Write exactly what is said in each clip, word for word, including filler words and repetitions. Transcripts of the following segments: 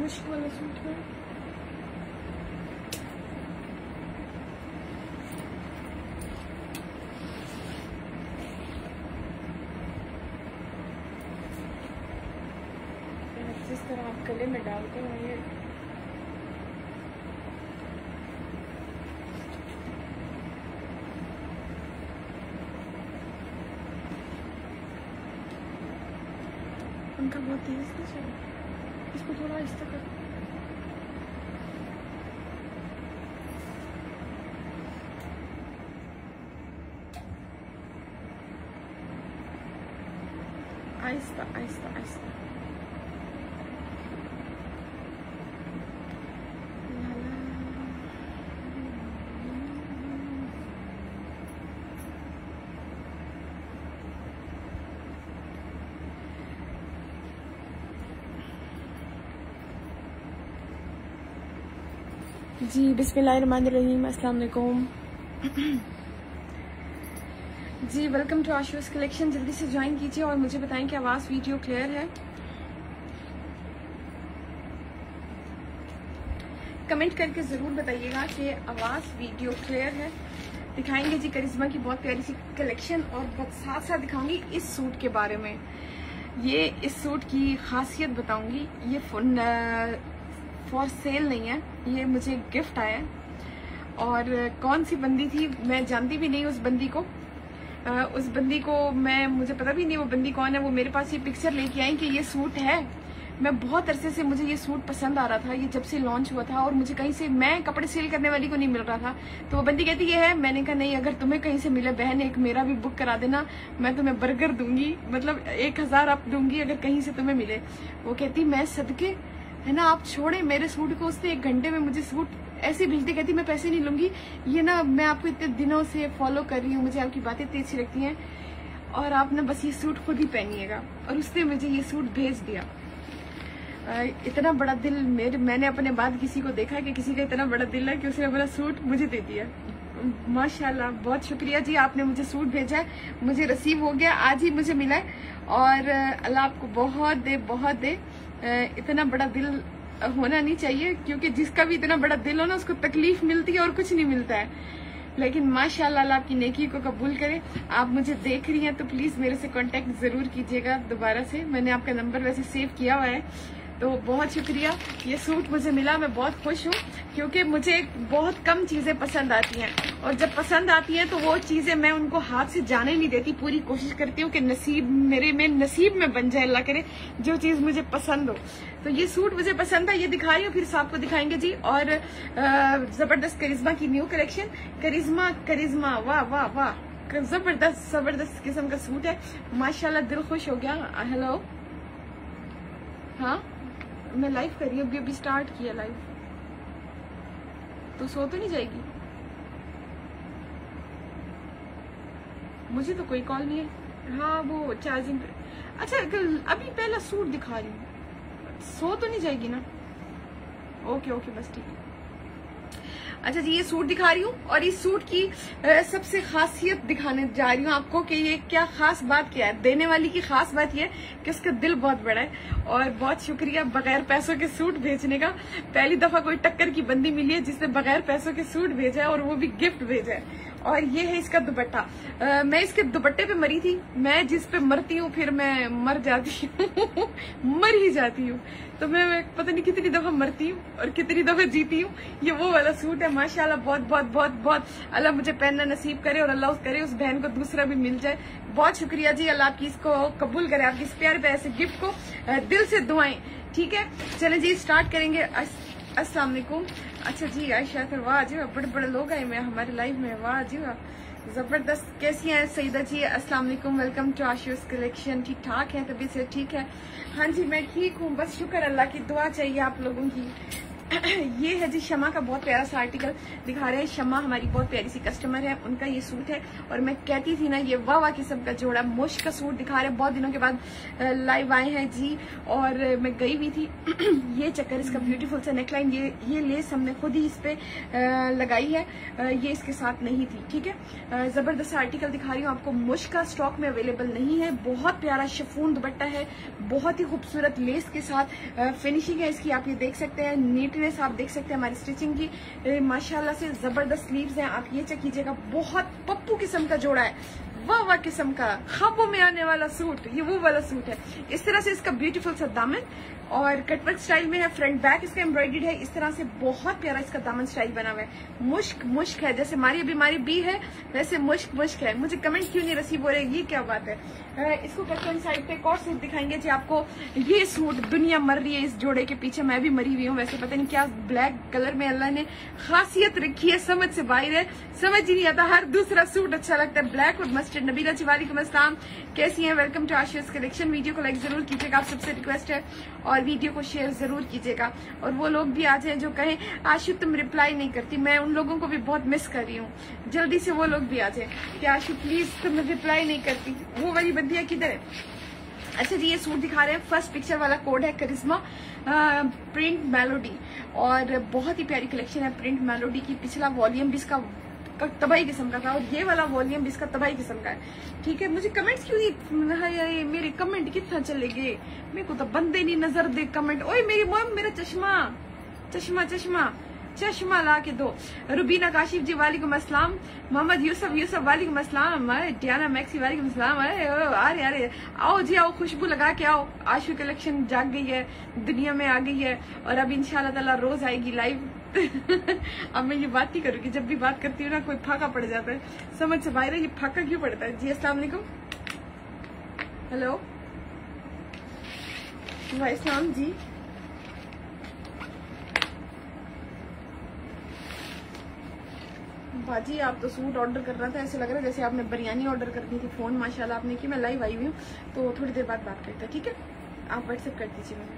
मुश्क वाला सूट है। जिस तरह आप गले में डालते हो ये उनका बहुत तेज से चला। इसको थोड़ा इस तक आहिस्ता आहिस्ता आहिस्ता। जी बिस्मिल्लाहिर्रहमानिर्रहीम, अस्सलाम वालेकुम। जी वेलकम टू आशूस कलेक्शन। जल्दी से ज्वाइन कीजिए और मुझे बताएं कि आवाज़ वीडियो क्लियर है। कमेंट करके ज़रूर बताइएगा कि आवाज़ वीडियो क्लियर है। दिखाएंगे जी करिश्मा की बहुत प्यारी सी कलेक्शन और साथ साथ दिखाऊंगी इस सूट के बारे में। ये इस सूट की खासियत बताऊंगी। ये फॉर सेल नहीं है, ये मुझे गिफ्ट आया है। और कौन सी बंदी थी मैं जानती भी नहीं उस बंदी को। आ, उस बंदी को मैं मुझे पता भी नहीं वो बंदी कौन है। वो मेरे पास ये पिक्चर लेके आई कि ये सूट है। मैं बहुत अरसे से मुझे ये सूट पसंद आ रहा था, ये जब से लॉन्च हुआ था और मुझे कहीं से, मैं कपड़े सेल करने वाली को नहीं मिल रहा था। तो वो बंदी कहती ये है। मैंने कहा नहीं, अगर तुम्हें कहीं से मिले बहन एक मेरा भी बुक करा देना, मैं तुम्हें बर्गर दूंगी, मतलब एक हजार आप दूंगी अगर कहीं से तुम्हें मिले। वो कहती मैं सदके है ना आप छोड़े मेरे सूट को। उसने एक घंटे में मुझे सूट ऐसे भेज दी। कहती मैं पैसे नहीं लूंगी, ये ना मैं आपको इतने दिनों से फॉलो कर रही हूँ, मुझे आपकी बातें इतनी अच्छी लगती हैं और आप ना बस ये सूट खुद ही पहनिएगा। और उसने मुझे ये सूट भेज दिया। आ, इतना बड़ा दिल मेरे, मैंने अपने बाद किसी को देखा कि किसी का इतना बड़ा दिल है कि उसने अपना सूट मुझे दे दिया। माशाल्लाह, बहुत शुक्रिया जी, आपने मुझे सूट भेजा है, मुझे रिसीव हो गया, आज ही मुझे मिला है। और अल्लाह आपको बहुत दे बहुत दे। इतना बड़ा दिल होना नहीं चाहिए, क्योंकि जिसका भी इतना बड़ा दिल हो ना उसको तकलीफ मिलती है और कुछ नहीं मिलता है। लेकिन माशाल्लाह अल्लाह आपकी नेकी को कबूल करे। आप मुझे देख रही हैं तो प्लीज मेरे से कांटेक्ट जरूर कीजिएगा दोबारा से। मैंने आपका नंबर वैसे सेव किया हुआ है। तो बहुत शुक्रिया। ये सूट मुझे मिला, मैं बहुत खुश हूँ, क्योंकि मुझे बहुत कम चीजें पसंद आती हैं और जब पसंद आती हैं तो वो चीजें मैं उनको हाथ से जाने नहीं देती। पूरी कोशिश करती हूँ कि नसीब मेरे में नसीब में बन जाए, अल्लाह करे जो चीज मुझे पसंद हो। तो ये सूट मुझे पसंद है, ये दिखा रही हूँ, फिर आपको दिखाएंगे जी। और जबरदस्त करिश्मा की न्यू कलेक्शन। करिश्मा करिश्मा वाह वाह वाह, जबरदस्त जबरदस्त किस्म का सूट है माशाल्लाह, दिल खुश हो गया। हेलो, हाँ मैं लाइव कर रही हूँ, अभी अभी स्टार्ट किया लाइव। तो सो तो नहीं जाएगी? मुझे तो कोई कॉल नहीं है। हाँ वो चार्जिंग। अच्छा अभी पहला सूट दिखा रही हूँ, सो तो नहीं जाएगी ना? ओके ओके बस ठीक है। अच्छा जी, ये सूट दिखा रही हूँ और इस सूट की सबसे खासियत दिखाने जा रही हूँ आपको कि ये क्या खास बात क्या है। देने वाली की खास बात ये है कि उसका दिल बहुत बड़ा है। और बहुत शुक्रिया बगैर पैसों के सूट भेजने का। पहली दफा कोई टक्कर की बंदी मिली है जिसने बगैर पैसों के सूट भेजा है और वो भी गिफ्ट भेजा है। और ये है इसका दुपट्टा। आ, मैं इसके दुपट्टे पे मरी थी। मैं जिस पे मरती हूँ फिर मैं मर जाती हूँ मर ही जाती हूँ। तो मैं, मैं पता नहीं कितनी दफा मरती हूँ और कितनी दफा जीती हूँ। ये वो वाला सूट है माशाल्लाह। बहुत बहुत बहुत बहुत अल्लाह मुझे पहनना नसीब करे और अल्लाह करे उस बहन को दूसरा भी मिल जाए। बहुत शुक्रिया जी, अल्लाह आपकी इसको कबूल करे, आपकी इस प्यारे प्यारे से गिफ्ट को दिल से दुआएं। ठीक है चलें जी, स्टार्ट करेंगे। अस्सलाम वालेकुम। अच्छा जी आयशा, फिर वाह जी बड़े बड़े लोग आए मैं हमारे लाइव में, वाह जी वाह, जबरदस्त। कैसी हैं सईदा जी? अस्सलाम वालेकुम, वेलकम टू आशूस कलेक्शन। ठीक ठाक है, तबीयत से ठीक है? हाँ जी मैं ठीक हूँ, बस शुक्र अल्लाह की, दुआ चाहिए आप लोगों की। ये है जी शमा का बहुत प्यारा सा आर्टिकल दिखा रहे हैं। शमा हमारी बहुत प्यारी सी कस्टमर है, उनका ये सूट है और मैं कहती थी ना ये वाह वाह किस्म का जोड़ा मुश्क का सूट दिखा रहे हैं। बहुत दिनों के बाद लाइव आए हैं जी और मैं गई हुई थी। ये चक्कर इसका ब्यूटीफुल सा नेकलाइन, ये ये लेस हमने खुद ही इस पे लगाई है, ये इसके साथ नहीं थी। ठीक है, जबरदस्त आर्टिकल दिखा रही हूँ आपको। मुश्क का स्टॉक में अवेलेबल नहीं है। बहुत प्यारा शिफॉन दुपट्टा है, बहुत ही खूबसूरत लेस के साथ फिनिशिंग है इसकी, आप ये देख सकते हैं। नीटनेस आप देख सकते हैं हमारी स्टिचिंग की, माशाल्लाह से जबरदस्त स्लीव्स हैं। आप ये चेक कीजिएगा, बहुत पप्पू किस्म का जोड़ा है, वाह वाह किस्म का, ख्वाबों में आने वाला सूट, ये वो वाला सूट है। इस तरह से इसका ब्यूटीफुल सा दामन और कटवर्क स्टाइल में है, फ्रंट बैक इसका एम्ब्रॉयडर्ड है। इस तरह से बहुत प्यारा इसका दामन स्टाइल बना हुआ है। मुश्क मुश्क है, जैसे हमारी बीमारी बी है वैसे मुश्क मुश्क है। मुझे कमेंट क्यों नहीं रिसीव हो रहे, ये क्या बात है। इसको कटवर्क साइड पे एक और सूट दिखाएंगे जी आपको। ये सूट दुनिया मर रही है इस जोड़े के पीछे, मैं भी मरी हुई हूँ। वैसे पता नहीं क्या ब्लैक कलर में अल्लाह ने खासियत रखी है, समझ से बाहर है, समझ ही नहीं आता। हर दूसरा सूट अच्छा लगता है, ब्लैक और मस्टर्ड। नबीला जी वालेकुम अस्सलाम, कैसी हैं? वेलकम टू आशियाज कलेक्शन। वीडियो को लाइक जरूर कीजिएगा, आप सबसे रिक्वेस्ट है, और वीडियो को शेयर जरूर कीजिएगा। और वो लोग भी आ जाए जो कहें आशु तुम रिप्लाई नहीं करती, मैं उन लोगों को भी बहुत मिस कर रही हूँ। जल्दी से वो लोग भी आ जाए कि आशु प्लीज तुम रिप्लाई नहीं करती। वो वाली बंदियां किधर है? अच्छा जी, ये सूट दिखा रहे हैं। फर्स्ट पिक्चर वाला कोड है करिश्मा प्रिंट मेलोडी, और बहुत ही प्यारी कलेक्शन है प्रिंट मेलोडी की। पिछला वॉल्यूम भी इसका तबाही किस्म का था और ये वाला वॉल्यूम भी इसका तबाही किस्म का है। ठीक है, मुझे कमेंट्स क्यों नहीं, मेरे कमेंट कितना चलेंगे, मेरे को तो बंदे नहीं नजर दे कमेंट। ओए मेरी मॉम, मेरा चश्मा चश्मा चश्मा चश्मा ला के दो। रुबीना काशिफ जी वालेकुम अस्सलाम। मोहम्मद यूसुफ यूसुफ वालेकुम अस्सलाम। डियाना मैक्सी वालेकुम अस्सलाम। अरे अरे आओ जी आओ, खुशबू लगा के आओ। आशु कलेक्शन जाग गई है, दुनिया में आ गई है और अब इंशाल्लाह ताला रोज आएगी लाइव। अब मैं ये बात नहीं करूंगी, जब भी बात करती हूँ ना कोई फाका पड़ जाता है, समझ से बाहर है ये फाका क्यों पड़ता है। जी अस्सलाम वालेकुम, हेलो वाइसलाम जी। बाजी आप तो सूट ऑर्डर कर रहा था, ऐसे लग रहा है जैसे आपने बिरयानी ऑर्डर करनी थी। फोन माशाल्लाह आपने की, मैं लाइव आई हुई हूँ तो थोड़ी देर बाद बात करते हैं। ठीक है, आप व्हाट्सएप कर दीजिए मुझे,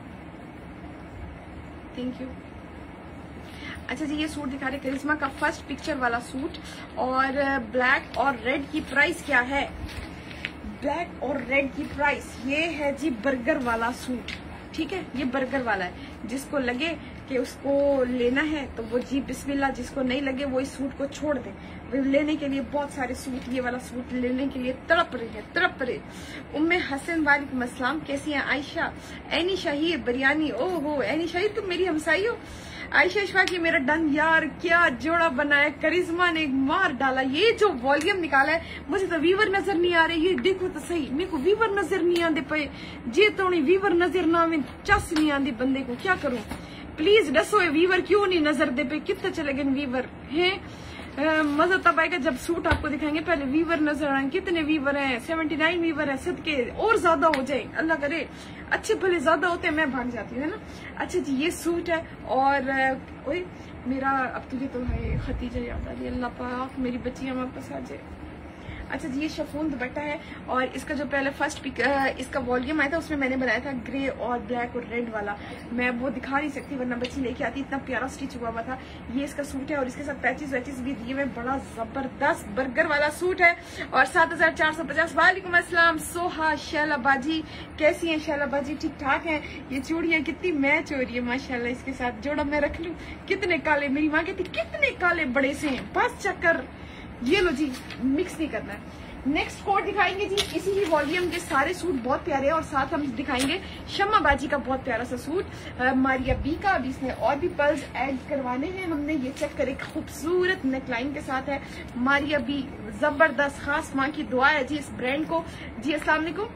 थैंक यू। अच्छा जी, ये सूट दिखा रहे करिश्मा का फर्स्ट पिक्चर वाला सूट, और ब्लैक और रेड की प्राइस क्या है? ब्लैक और रेड की प्राइस ये है जी बर्गर वाला सूट। ठीक है, ये बर्गर वाला है। जिसको लगे कि उसको लेना है तो वो जी बिस्मिल्लाह, जिसको नहीं लगे वो इस सूट को छोड़ दे। लेने के लिए बहुत सारे सूट, ये वाला सूट लेने के लिए तड़प रहे हैं, तड़प रहे। उम्मे हसन वालेकुम अस्सलाम, कैसी हैं? आयशा एनी शाहिर बिरयानी, ओहो एनी शाहिर तुम मेरी हमसाई हो। आयशा इशफा की मेरा डन यार, क्या जोड़ा बनाया करिश्मा ने, मार डाला। ये जो वॉल्यूम निकाला है, मुझे तो वीवर नजर नहीं आ रहे। ये देखो तो सही, मेरे को वीवर नजर नहीं आते पे, जे तो नहीं वीवर नजर ना में चस नहीं आती बंदे को, क्या करूं? प्लीज दसो वीवर क्यों नहीं नजर दे पे, कितने चले गए वीवर हैं? मजा तब आएगा जब सूट आपको दिखाएंगे, पहले वीवर नजर आए। कितने वीवर हैं? सेवेंटी नाइन वीवर है, सदके और ज्यादा हो जाए, अल्लाह करे। अच्छे भले ज्यादा होते हैं, मैं भाग जाती हूँ, है ना। अच्छा जी, ये सूट है, और ओए मेरा अब तुझे तो है खतीजा याद आ रही है, अल्लाह पाक मेरी बच्चियां वापस आ जाए। अच्छा जी, ये शिफॉन दुपट्टा है, और इसका जो पहले फर्स्ट पिक इसका वॉल्यूम आया था उसमें मैंने बनाया था ग्रे और ब्लैक और रेड वाला। मैं वो दिखा नहीं सकती वरना बच्ची लेके आती, इतना प्यारा स्टिच हुआ हुआ था। ये इसका सूट है और इसके साथ पैचेस वैचेस भी दिए हुए, बड़ा जबरदस्त बर्गर वाला सूट है, और सात हजार चार सौ पचास। वालेकुम अस्सलाम सोहा शैला बाजी, कैसी हैं शैला बाजी? ठीक ठाक हैं। ये चूड़ियां कितनी मैच हो रही है माशाल्लाह, इसके साथ जोड़ा मैं रख लूं। कितने काले, मेरी माँ कहती कितने काले बड़े से हैं, बस चक्कर। ये लो जी, मिक्स नहीं करना है। नेक्स्ट कोड दिखाएंगे जी, इसी ही वॉल्यूम के सारे सूट बहुत प्यारे हैं, और साथ हम दिखाएंगे शम्मा बाजी का बहुत प्यारा सा सूट, आ, मारिया बी का। अभी इसमें और भी पल्स ऐड करवाने हैं हमने। ये चेक करें, खूबसूरत नेकलाइन के साथ है मारिया बी, जबरदस्त। खास माँ की दुआ है जी इस ब्रांड को। जी अस्सलाम वालेकुम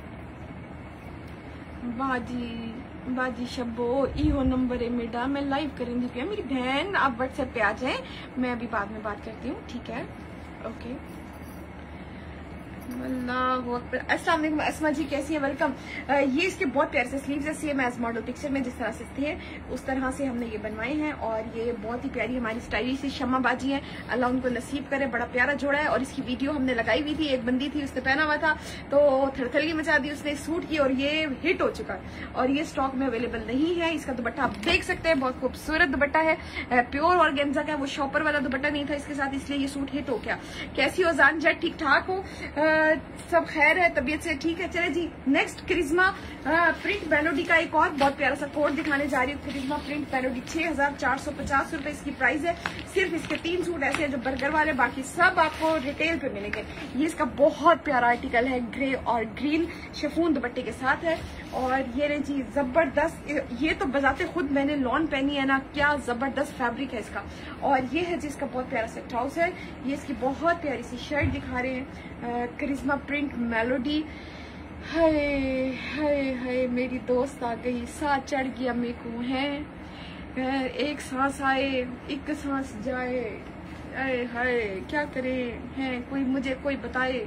बाजी, बाजी शब्बो इहो नंबर है मेरा, मैं लाइव करेंगी पे मेरी बहन, आप व्हाट्सएप पे आ जाएं, मैं अभी बाद में बात करती हूँ, ठीक है? ओके अस्सलाम वालेकुम अस्मा जी, कैसी हैं? वेलकम। ये इसके बहुत प्यारे से स्लीव्स है, सेम एज मॉडल पिक्चर में जिस तरह से थे उस तरह से हमने ये बनवाए हैं और ये बहुत ही प्यारी हमारी स्टाइलिश सी शम्मा बाजी है, अल्लाह उनको नसीब करे। बड़ा प्यारा जोड़ा है और इसकी वीडियो हमने लगाई हुई थी, एक बंदी थी उसने पहना हुआ था तो थड़थड़ी मचा दी उसने सूट की और ये हिट हो चुका है और ये स्टॉक में अवेलेबल नहीं है। इसका दुपट्टा आप देख सकते हैं, बहुत खूबसूरत दुपट्टा है, प्योर ऑर्गेन्जा का है, वो शॉपर वाला दुपट्टा नहीं था इसके साथ, इसलिए ये सूट हिट हो गया। कैसी हो जान जट? ठीक ठाक हो? आ, सब खैर है, तबीयत से ठीक है? चले जी नेक्स्ट करिश्मा प्रिंट मेलोडी का एक और बहुत प्यारा सा कोट दिखाने जा रही हूँ। करिश्मा प्रिंट मेलोडी छह हजार चार सौ पचास रूपये इसकी प्राइस है। सिर्फ इसके तीन सूट ऐसे हैं जो बर्गर वाले, बाकी सब आपको रिटेल पे मिलेंगे। ये इसका बहुत प्यारा आर्टिकल है, ग्रे और ग्रीन शिफॉन दुपट्टे के साथ है और ये रही जी जबरदस्त, ये तो बजाते खुद मैंने लॉन पहनी है ना, क्या जबरदस्त फैब्रिक है इसका। और ये है जिसका बहुत प्यारा सा ट्राउजर है, ये इसकी बहुत प्यारी सी शर्ट दिखा रहे हैं करिश्मा प्रिंट मेलोडी। हाय हाय हाय मेरी दोस्त आ गई, साथ चढ़ गया मेरे को है, एक सांस आए एक सांस जाए, हाय हाय क्या करें हैं, कोई मुझे कोई बताए।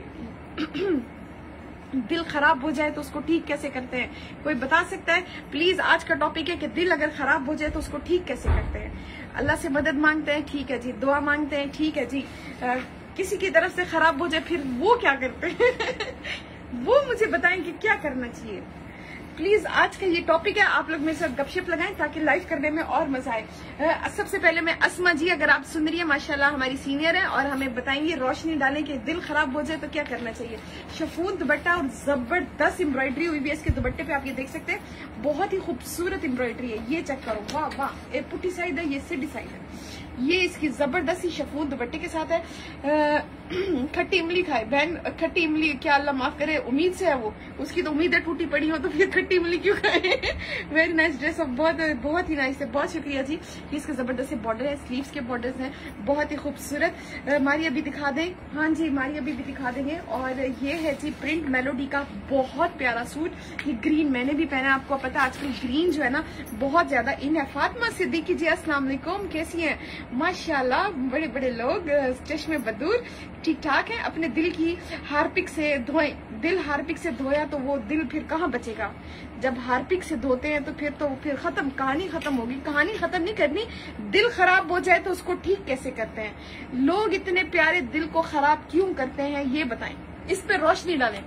दिल खराब हो जाए तो उसको ठीक कैसे करते हैं, कोई बता सकता है प्लीज? आज का टॉपिक है कि दिल अगर खराब हो जाए तो उसको ठीक कैसे करते हैं। अल्लाह से मदद मांगते हैं, ठीक है जी, दुआ मांगते हैं, ठीक है जी, आ, किसी की तरफ से खराब हो जाए फिर वो क्या करते हैं वो मुझे बताएं कि क्या करना चाहिए प्लीज। आज का ये टॉपिक है, आप लोग मेरे साथ गपशप लगाएं ताकि लाइव करने में और मजा आए। सबसे पहले मैं अस्मा जी, अगर आप सुन रही है माशाल्लाह हमारी सीनियर है और हमें बताएंगे रोशनी डालें कि दिल खराब हो जाए तो क्या करना चाहिए। शिफॉन दुपट्टा और जबरदस्त एम्ब्रॉयडरी हुई भी है इसके दुपट्टे पे, आप ये देख सकते हैं, बहुत ही खूबसूरत एम्ब्रॉयडरी है। ये चेक करो, वाह वाह, ये पुट्टी साइड है, ये सीधी साइड है, ये इसकी जबरदस्ती शिफॉन दुपट्टे के साथ है। खट्टी इमली खाए बहन, खट्टी इमली क्या अल्लाह माफ करे, उम्मीद से है वो, उसकी तो उम्मीद है टूटी पड़ी हो तो फिर खट्टी इमली क्यों खाए। वेरी नाइस ड्रेस, बहुत बहुत ही नाइस है, बहुत शुक्रिया जी। इसके जबरदस्त बॉर्डर है, स्लीव्स के बॉर्डर्स हैं, बहुत ही खूबसूरत। मारिया भी दिखा दें? हाँ जी मारिया भी, भी दिखा देंगे। और ये है जी प्रिंट मेलोडी का बहुत प्यारा सूट, ये ग्रीन मैंने भी पहना, आपको पता है आजकल ग्रीन जो है ना बहुत ज्यादा इन है। फातिमा सिद्दीकी जी अस्सलाम वालेकुम, कैसी हैं? माशाल्लाह बड़े बड़े लोग, चश्मे बदूर, ठीक ठाक है। अपने दिल की हार्पिक से धोए, दिल हार्पिक से धोया तो वो दिल फिर कहाँ बचेगा, जब हार्पिक से धोते हैं तो फिर तो फिर खत्म, कहानी खत्म होगी। कहानी खत्म नहीं करनी, दिल खराब हो जाए तो उसको ठीक कैसे करते हैं। लोग इतने प्यारे दिल को खराब क्यों करते हैं ये बताएं, इस पे रोशनी डालें।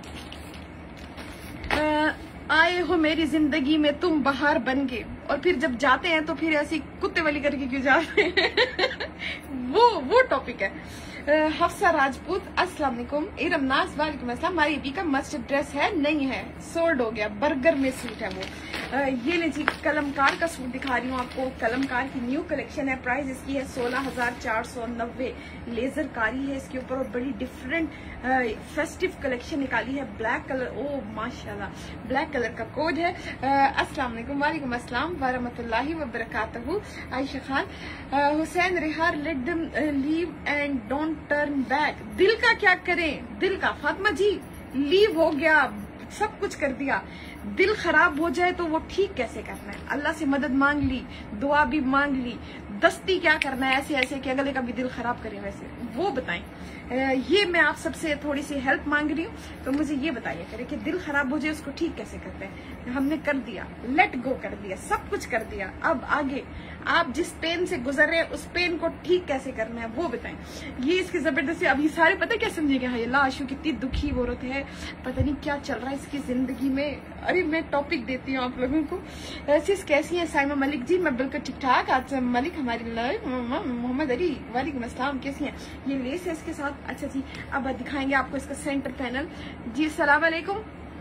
आ, आए हो मेरी जिंदगी में तुम बहार बन के और फिर जब जाते हैं तो फिर ऐसी कुत्ते वाली करके क्यों जाते हैं वो वो टॉपिक है। हफ्सा राजपूत अस्सलाम वालेकुम, इरम नाज वालेकुम अस्सलाम। हमारी बी का मस्ट ड्रेस है, नहीं है, सोल्ड हो गया, बर्गर में सूट है वो। आ, ये ले जी कलमकार का सूट दिखा रही हूँ आपको, कलमकार की न्यू कलेक्शन है, प्राइस इसकी है सोलह हजार चार सौ नब्बे। लेजर कारी है इसके ऊपर और बड़ी डिफरेंट फेस्टिव कलेक्शन निकाली है, ब्लैक कलर, ओ माशाल्लाह, ब्लैक कलर का कोड है। अस्सलाम वालेकुम, वालेकुम अस्सलाम वरहमतुल्लाहि वबरकातहू। आयशा खान, हुसैन रिहार, let them leave and don't turn back. दिल का क्या करें, दिल का? फातिमा जी लीव हो गया, सब कुछ कर दिया, दिल खराब हो जाए तो वो ठीक कैसे करना है? अल्लाह से मदद मांग ली, दुआ भी मांग ली, दस्ती क्या करना है ऐसे ऐसे कि अगले का भी दिल खराब करे, वैसे वो बताएं। ये मैं आप सबसे थोड़ी सी हेल्प मांग रही हूँ, तो मुझे ये बताइए करें कि दिल खराब हो जाए उसको ठीक कैसे करते हैं। हमने कर दिया, लेट गो कर दिया, सब कुछ कर दिया, अब आगे आप जिस पेन से गुजर रहे हैं उस पेन को ठीक कैसे करना है वो बताएं। ये इसकी जबरदस्ती, अभी सारे पता क्या समझेंगे, हाँ ये लाशू कितनी दुखी औरत है, पता नहीं क्या चल रहा है इसकी जिंदगी में। अरे मैं टॉपिक देती हूँ आप लोगों को। सिस कैसी है? साइमा मलिक जी मैं बिल्कुल ठीक ठाक। आज मलिक हमारी लाइव, मोहम्मद अली वालेकुम अस्सलाम, कैसी हैं? ये लेस है इसके साथ, अच्छा जी। अब दिखाएंगे आपको इसका सेंटर पैनल जी। सलाम वालेकुम,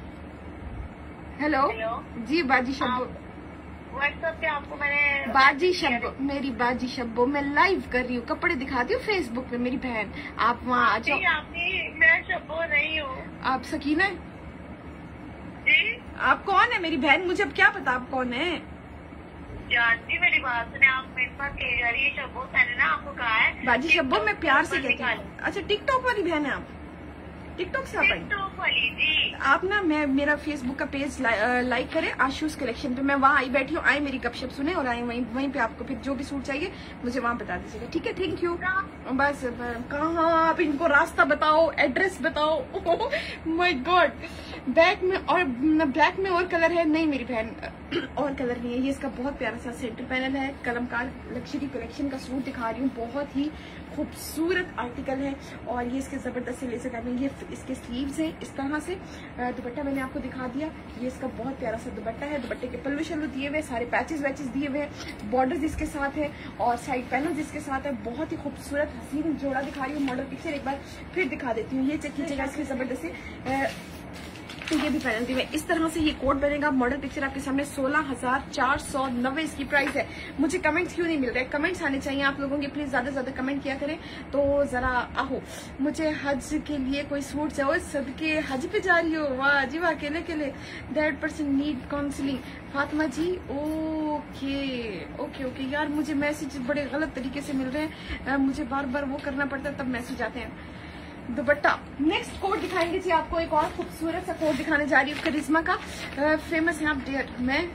हेलो जी। बाजी शब्बो व्हाट्सएप पे आपको मैंने बाजी शब्बो, मेरी बाजी शब्बो, मैं लाइव कर रही हूँ, कपड़े दिखाती हूँ फेसबुक पे, मेरी बहन आप वहाँ आ जाओ। मैं शब्बो नहीं हूँ। आप सकीना है जी? आप कौन है मेरी बहन? मुझे अब क्या पता आप कौन है। जानती मेरी बात सुने, आप मेरे पास कह जा रही है शब्बो, मैंने ना आपको कहा है बाजी शब्बो मैं प्यार से कहती हूँ। अच्छा टिकटॉक वाली बहन है आप? टिकटॉक से आप आई? टिकटॉक वाली जी। आप ना मैं मेरा फेसबुक का पेज लाइक करें आशूज कलेक्शन पे, मैं वहाँ आई बैठी हूँ, आए मेरी गपशप सुने और आए वहीं वहीं पे आपको फिर जो भी सूट चाहिए मुझे वहाँ बता दीजिएगा, ठीक है? Thank you. बस कहाँ आप इनको रास्ता बताओ, एड्रेस बताओ। माय गॉड, बैक में और ब्लैक में और कलर है नहीं मेरी बहन, और कलर नहीं है। ये इसका बहुत प्यारा सा सेंटर पैनल है, कलमकार लग्जरी कलेक्शन का सूट दिखा रही हूँ, बहुत ही खूबसूरत आर्टिकल है और ये इसके जबरदस्त से लेकर करनी, ये इसके स्लीव्स हैं इस तरह से, दुपट्टा मैंने आपको दिखा दिया, ये इसका बहुत प्यारा सा दुपट्टा है, दुपट्टे के पल्लू शल्लू दिए हुए, सारे पैचेस वैचेस दिए हुए हैं, बॉर्डर्स इसके साथ है और साइड पैनल इसके साथ है, बहुत ही खूबसूरत हसीन जोड़ा दिखा रही हूँ। मॉडल पिक्चर एक बार फिर दिखा देती हूँ, ये चेक कीजिएगा इसकी जबरदस्ती, तो ये भी पैनल दिए इस तरह से ये कोट बनेगा। मॉडल पिक्चर आपके सामने सोलह हजार चार सौ नब्बे इसकी प्राइस है। मुझे कमेंट्स क्यों नहीं मिल रहे? कमेंट्स आने चाहिए आप लोगों के, प्लीज ज्यादा से ज्यादा कमेंट किया करें तो जरा आहो। मुझे हज के लिए कोई सूट चाहिए, सदके हज पे जा रही हो, वाह जी वाह, अकेले अकेले। That person need counselling, Fatima ji. Okay okay okay यार, मुझे मैसेज बड़े गलत तरीके से मिल रहे हैं, मुझे बार बार वो करना पड़ता है तब मैसेज आते हैं। दुपट्टा नेक्स्ट कोट दिखाएंगे जी आपको, एक और खूबसूरत सा कोट दिखाने जा रही हूँ करिश्मा का। आ, फेमस है आप डेयर,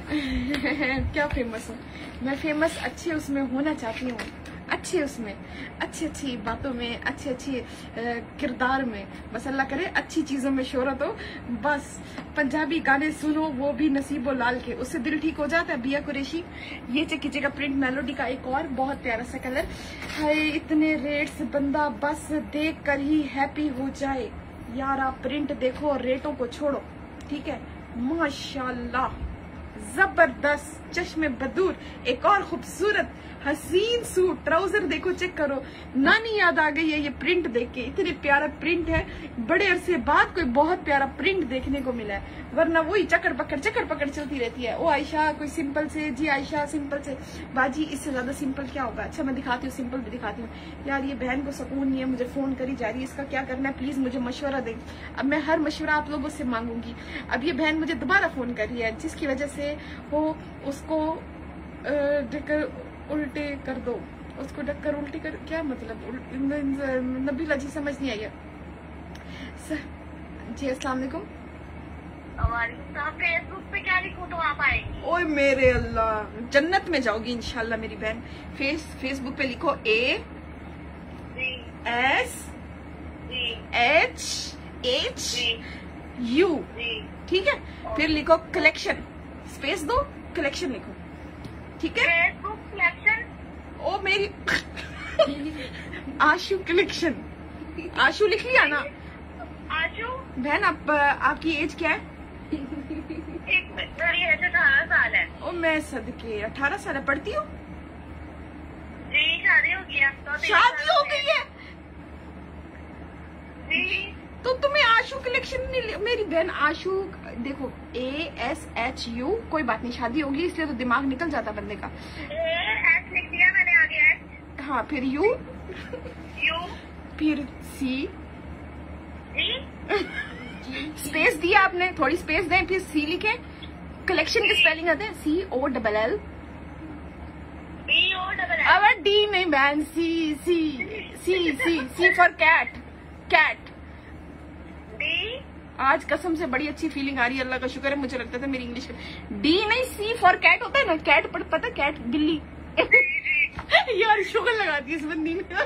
मैं क्या फेमस हूँ, मैं फेमस अच्छे उसमें होना चाहती हूँ, अच्छे उसमें, अच्छी अच्छी बातों में, अच्छे अच्छे किरदार में, बस अल्लाह करे अच्छी चीजों में शोहरत हो। बस पंजाबी गाने सुनो वो भी नसीबो लाल के, उससे दिल ठीक हो जाता है। बिया कुरैशी, ये चेक कीजिएगा, प्रिंट मेलोडी का एक और बहुत प्यारा सा कलर है। इतने रेट्स बंदा बस देख कर ही हैप्पी हो जाए यार, आप प्रिंट देखो और रेटों को छोड़ो, ठीक है? माशाल्लाह जबरदस्त, चश्मे बदूर, एक और खूबसूरत हसीन सूट, ट्राउजर देखो, चेक करो, नानी याद आ गई है ये प्रिंट देख के, इतने प्यारा प्रिंट है, बड़े अरसे बाद कोई बहुत प्यारा प्रिंट देखने को मिला है, वरना वही चक्कर पकड़ चक्कर पकड़ चलती रहती है। ओ आयशा कोई सिंपल से, जी आयशा सिंपल से, बाजी इससे ज्यादा सिंपल क्या होगा? अच्छा मैं दिखाती हूँ, सिंपल भी दिखाती हूँ यार। ये बहन को सुकून नहीं है, मुझे फोन करी जा रही है, इसका क्या करना है प्लीज मुझे मशवरा दें। अब मैं हर मशवरा आप लोगों से मांगूंगी। अब ये बहन मुझे दोबारा फोन कर रही है, जिसकी वजह से वो उसको डक्कर उल्टे कर दो, उसको डक्कर उल्टी कर, क्या मतलब नबीला जी समझ नहीं आई है जी। अस्सलाम वालेकुम। फेसबुक पे क्या लिखूं तो आप आएंगी? ओए मेरे अल्लाह, जन्नत में जाओगी इंशाल्लाह मेरी बहन। फेस फेसबुक पे लिखो A S H H U, ठीक है? फिर लिखो कलेक्शन, स्पेस दो, कलेक्शन लिखो, ठीक है? फेसबुक कलेक्शन, ओ मेरी आशू कलेक्शन, आशू लिख लिया ना? आशू बहन आप आपकी एज क्या है? एक मेरी एज अठारह साल है। ओ मैं सदके अठारह साल है, पढ़ती हूँ जी। शादी हो गई है तो शादी हो गई है जी। तो तुम्हें आशू कलेक्शन नहीं? मेरी बहन आशू देखो, ए एस एच यू, कोई बात नहीं, शादी होगी इसलिए तो दिमाग निकल जाता बंदे का। ए एस लिख दिया मैंने, आगे एच, हाँ फिर यू, यू, फिर सी, जी, स्पेस दिया आपने, थोड़ी स्पेस दें, फिर सी लिखे। कलेक्शन की स्पेलिंग आते हैं C O double L, B O double L. अब डी नहीं बहन, C C C C C for cat, cat. D, आज कसम से बड़ी अच्छी फीलिंग आ रही है, अल्लाह का शुक्र है। मुझे लगता था मेरी इंग्लिश डी नहीं, सी फॉर कैट होता है ना, कैट पर पता, कैट बिल्ली। यार शुगर लगा दी इस बंदी ने।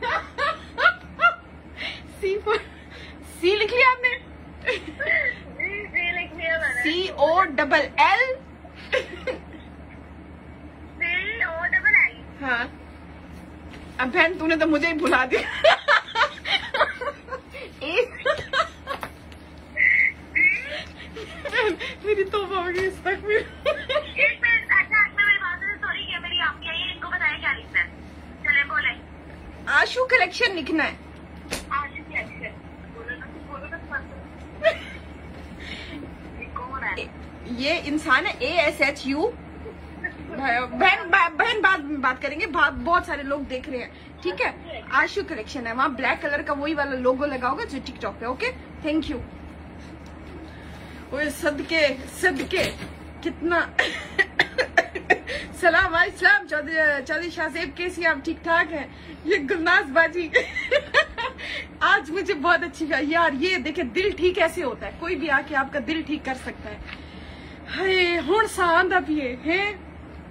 सी फॉर, सी लिख लिया आपने? जी लिख लिया मैंने। C O double L, C O double L. हाँ अब बहन तूने तो मुझे ही भुला दिया। मेरी तौबा हो गई इस तक में। एक मिनट, अच्छा मैं मेरी बात से सॉरी, क्या मेरी आपकी आई है, इनको बताया क्या लिखना है? चले बोले, आशू कलेक्शन लिखना है। आशू कलेक्शन बोलो ना, बोलो ना। कौन है ये इंसान है, ए एस एच यू। बहन बहन बात बात करेंगे, बहुत सारे लोग देख रहे हैं, ठीक है? आशू कलेक्शन है, वहाँ ब्लैक कलर का वही वाला लोगो लगा होगा जो टिकटॉक पे। Okay thank you. ओए सदके सदके कितना। सलाम अलैकुम चौधरी चौधरी शाहजेब, कैसी आप? ठीक ठाक हैं? ये गुलनाज बाजी। आज मुझे बहुत अच्छी यार, ये देखे दिल ठीक ऐसे होता है, कोई भी आके आपका दिल ठीक कर सकता है। हाय हुण सांद आप ये हैं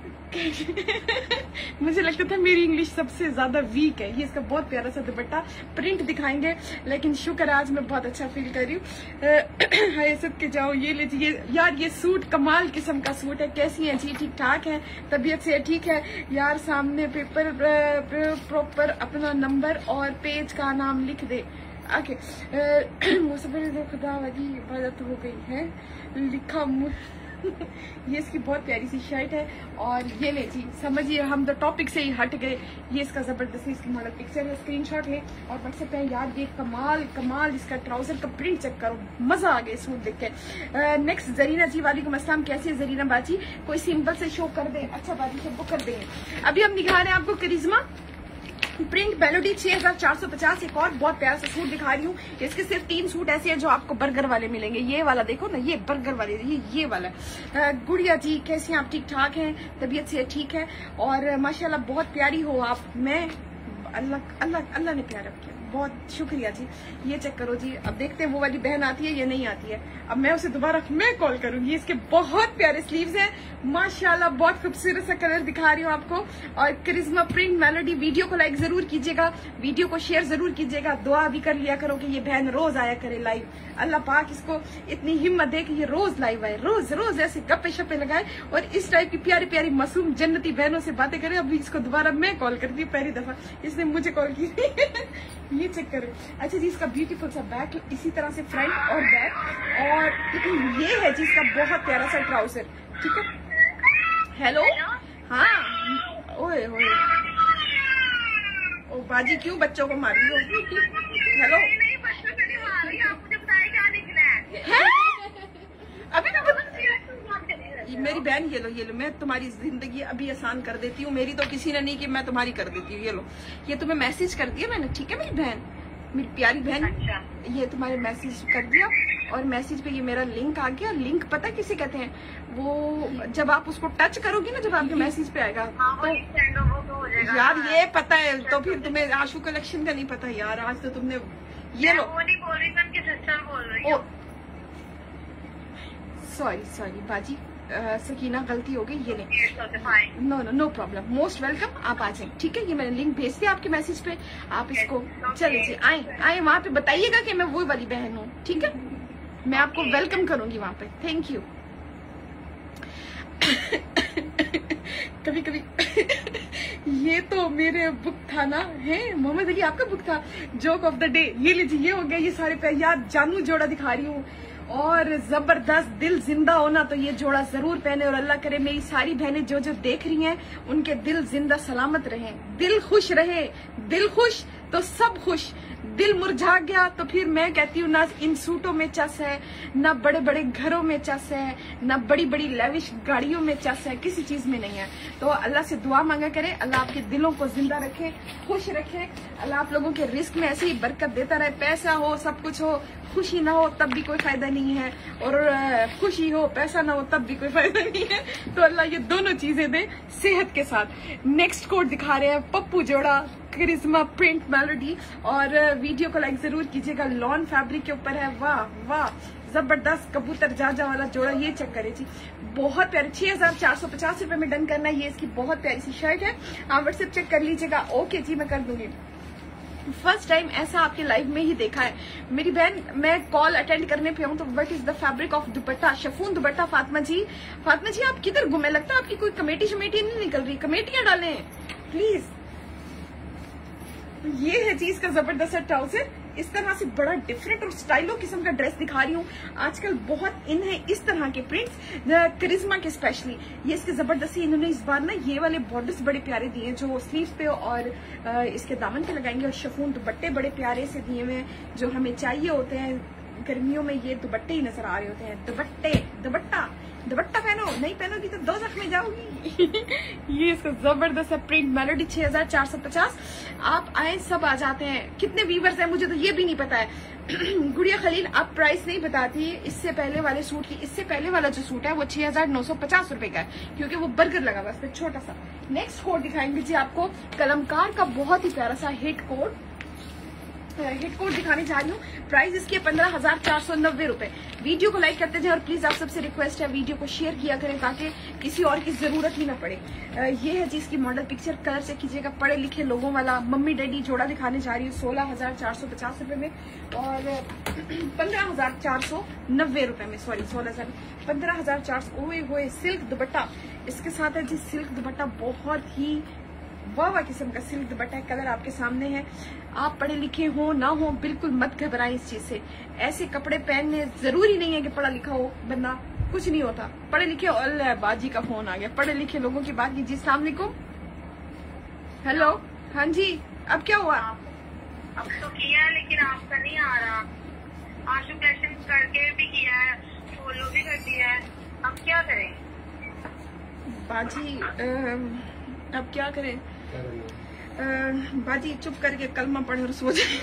मुझे लगता था मेरी इंग्लिश सबसे ज्यादा वीक है। ये इसका बहुत प्यारा सा दुपट्टा, प्रिंट दिखाएंगे, लेकिन शुक्र आज मैं बहुत अच्छा फील कर रही हूँ। हाय सब के जाओ, ये लीजिए यार, ये सूट कमाल किस्म का सूट है। कैसी है जी? ठीक ठाक है, तबीयत से ठीक है यार। सामने पेपर प्रॉपर अपना नंबर और पेज का नाम लिख दे। ओके मुझसे खुदा वाली इबादत हो गई है लिखा मुझ ये इसकी बहुत प्यारी सी शर्ट है। और ये ले जी, समझिए हम तो टॉपिक से ही हट गए। ये इसका जबरदस्त इसकी मॉडल पिक्चर है, स्क्रीनशॉट है और व्हाट्सएप पे यार। ये कमाल कमाल इसका ट्राउजर का प्रिंट चेक करो, मजा आ गया सूट देख के। नेक्स्ट जरीना जी, वालेकुम अस्सलाम, कैसी है जरीना बाजी? कोई सिंपल से शो कर दे। अच्छा बाजी सबको कर देंगे। अभी हम दिखा रहे हैं आपको करिश्मा प्रिंट मेलोडी छह हजार चार सौ पचास। एक और बहुत प्यारा सा सूट दिखा रही हूँ। इसके सिर्फ तीन सूट ऐसे हैं जो आपको बर्गर वाले मिलेंगे। ये वाला देखो ना, ये बर्गर वाले, ये ये वाला। गुड़िया जी कैसी हैं आप? ठीक ठाक हैं, तबीयत से ठीक है और माशाल्लाह बहुत प्यारी हो आप। मैं अल्लाह अल्लाह अल्लाह ने प्यार किया, बहुत शुक्रिया जी। ये चेक करो जी, अब देखते हैं वो वाली बहन आती है या नहीं आती है। अब मैं उसे दोबारा मैं कॉल करूंगी। इसके बहुत प्यारे स्लीव्स हैं माशाल्लाह, बहुत खूबसूरत सा कलर दिखा रही हूँ आपको। और करिश्मा प्रिंट मेलोडी, वीडियो को लाइक जरूर कीजिएगा, वीडियो को शेयर जरूर कीजिएगा, दुआ भी कर लिया करो कि ये बहन रोज आया करे लाइव। अल्लाह पाक इसको इतनी हिम्मत दे कि ये रोज लाइव आए, रोज रोज ऐसे गप्पे शप्पे लगाए और इस टाइप की प्यारी प्यारी मासूम जन्नती बहनों से बातें करे। अभी इसको दोबारा मैं कॉल करती हूँ, पहली दफा इसने मुझे कॉल की। ये चेक करो। अच्छा जी, इसका ब्यूटीफुल सा बैक, इसी तरह से फ्रंट और बैक। और ये है जी इसका बहुत प्यारा सा ट्राउजर। ठीक है, हेलो हाँ, ओए ओए ओ बाजी क्यों बच्चों को मार रही हो? हेलो नहीं, बच्चों को नहीं मार रही, आप मुझे बताइए क्या लिखना है। अभी तो मेरी बहन, ये लो ये लो, मैं तुम्हारी जिंदगी अभी आसान कर देती हूँ। मेरी तो किसी ने नहीं की, मैं तुम्हारी कर देती हूँ। ये लो, ये तुम्हें मैसेज कर दिया मैंने, ठीक है मेरी बहन, मेरी प्यारी बहन। अच्छा। ये तुम्हारे मैसेज कर दिया और मैसेज पे ये मेरा लिंक आ गया। लिंक पता किसे कहते हैं? वो जब आप उसको टच करोगी ना, जब आपके मैसेज पे आएगा तो यार ये पता है, तो फिर तुम्हें आशू कलेक्शन का नहीं पता यार। आज तो तुमने ये लो, वो नहीं बोल रही, मैं उनकी सिस्टर बोल रही हूँ। सॉरी सॉरी बाजी, Uh, सकीना गलती हो गई। ये नहीं, no no no problem, most welcome, आप आ जाए। ठीक है, ये मैंने लिंक भेज दिया आपके मैसेज पे, आप इसको चले जी आए आए वहाँ पे बताइएगा कि मैं वो वाली बहन हूँ। ठीक है, मैं आपको वेलकम करूंगी वहाँ पे। Thank you. कभी कभी ये तो मेरे बुक था ना, है मोहम्मद अली आपका बुक था, जोक ऑफ द डे। ये लीजिए, ये हो गया ये सारे पे यार जानू जोड़ा दिखा रही हूँ और जबरदस्त। दिल जिंदा होना तो ये जोड़ा जरूर पहने और अल्लाह करे मेरी सारी बहनें जो जो देख रही हैं उनके दिल जिंदा सलामत रहे, दिल खुश रहे। दिल खुश तो सब खुश, दिल मुरझा गया तो फिर मैं कहती हूँ ना इन सूटों में चस है, ना बड़े बड़े घरों में चस है, ना बड़ी बड़ी लेविश गाड़ियों में चस है, किसी चीज में नहीं है। तो अल्लाह से दुआ मांगा करे, अल्लाह आपके दिलों को जिंदा रखे, खुश रखे। अल्लाह आप लोगों के रिस्क में ऐसे ही बरकत देता रहे। पैसा हो, सब कुछ हो, खुशी ना हो तब भी कोई फायदा नहीं है, और खुशी हो पैसा ना हो तब भी कोई फायदा नहीं है। तो अल्लाह ये दोनों चीजें दे सेहत के साथ। नेक्स्ट कोड दिखा रहे हैं पप्पू जोड़ा, करिश्मा प्रिंट मेलोडी, और वीडियो को लाइक जरूर कीजिएगा। लॉन फैब्रिक के ऊपर है, वाह वाह जबरदस्त कबूतर जाजा वाला जोड़ा। ये चेक करे जी, बहुत प्यारे। छह हजार चार सौ पचास रुपए में डन करना है। ये इसकी बहुत प्यारी सी शर्ट है, आप व्हाट्सएप चेक कर लीजिएगा। ओके जी, मैं कर दूंगी। फर्स्ट टाइम ऐसा आपके लाइव में ही देखा है मेरी बहन, मैं कॉल अटेंड करने पे हूँ। तो what is the fabric of dupatta? Chiffon dupatta. Fatima ji, Fatima ji आप किधर घूमे? लगता है आपकी कोई कमेटी शमेटी नहीं निकल रही, कमेटियां डालें प्लीज। ये है जी इसका जबरदस्त ट्राउजर, इस तरह से बड़ा डिफरेंट और स्टाइलो किस्म का ड्रेस दिखा रही हूँ। आजकल बहुत इन है इस तरह के प्रिंट्स, करिश्मा के स्पेशली। ये इसके जबरदस्ती इन्होंने इस बार ना ये वाले बॉर्डर्स बड़े प्यारे दिए जो स्लीव्स पे और इसके दामन पे लगाएंगे, और शिफॉन दुपट्टे बड़े प्यारे से दिए हुए हैं जो हमें चाहिए होते हैं गर्मियों में। ये दुपट्टे ही नजर आ रहे होते हैं, दुपट्टे दुपट्टा दुपट्टा पहनो, नहीं पहनोगी तो दो जख्म में जाओगी। ये इसका जबरदस्त है प्रिंट मेलोडी, छह हजार चार सौ पचास। आप आए सब आ जाते हैं। कितने वीवर्स हैं मुझे तो ये भी नहीं पता है। गुड़िया खलील आप प्राइस नहीं बताती इससे पहले वाले सूट की। इससे पहले वाला जो सूट है वो छह हजार नौ सौ पचास रुपए का है क्योंकि वो बर्गर लगा हुआ है छोटा सा। नेक्स्ट कोट दिखाएंगे जी आपको, कलमकार का बहुत ही प्यारा सा हिट कोट। हिट कोट दिखाने जा रही हूँ। प्राइस इसकी है पंद्रह हजार चार सौ नब्बे रुपए। वीडियो को लाइक करते जाए और प्लीज आप सबसे रिक्वेस्ट है वीडियो को शेयर किया करें ताकि किसी और की जरूरत ही ना पड़े। ये है जी इसकी मॉडल पिक्चर, कलर चेक कीजिएगा, पढ़े लिखे लोगों वाला मम्मी डैडी जोड़ा दिखाने जा रही हूँ सोलह हजार चार सौ पचास रुपए में और पंद्रह हजार चार सौ नब्बे रुपए में, सॉरी सोलह हजार पंद्रह हजार चार सौ हुए हुए सिल्क दुपट्टा इसके साथ है जी। सिल्क दुपट्टा बहुत ही वाह वाह किस्म का सिल्क दुपट्टा है, कलर आपके सामने है। आप पढ़े लिखे हो ना हो बिल्कुल मत घबराएं इस चीज से। ऐसे कपड़े पहनने जरूरी नहीं है कि पढ़ा लिखा हो बंदा, कुछ नहीं होता। पढ़े लिखे अल्लाह बाजी का फोन आ गया, पढ़े लिखे लोगों की बात कीजिए। अस्सलाम वालेकुम। हेलो, हाँ जी, अब क्या हुआ? अब तो किया है लेकिन आपका नहीं आ रहा। आशु कैशन करके भी किया है, फॉलो भी कर दिया है, अब क्या करें? बाजी अब क्या करें? आ, बाजी चुप करके कलमा पढ़ और सो जाए।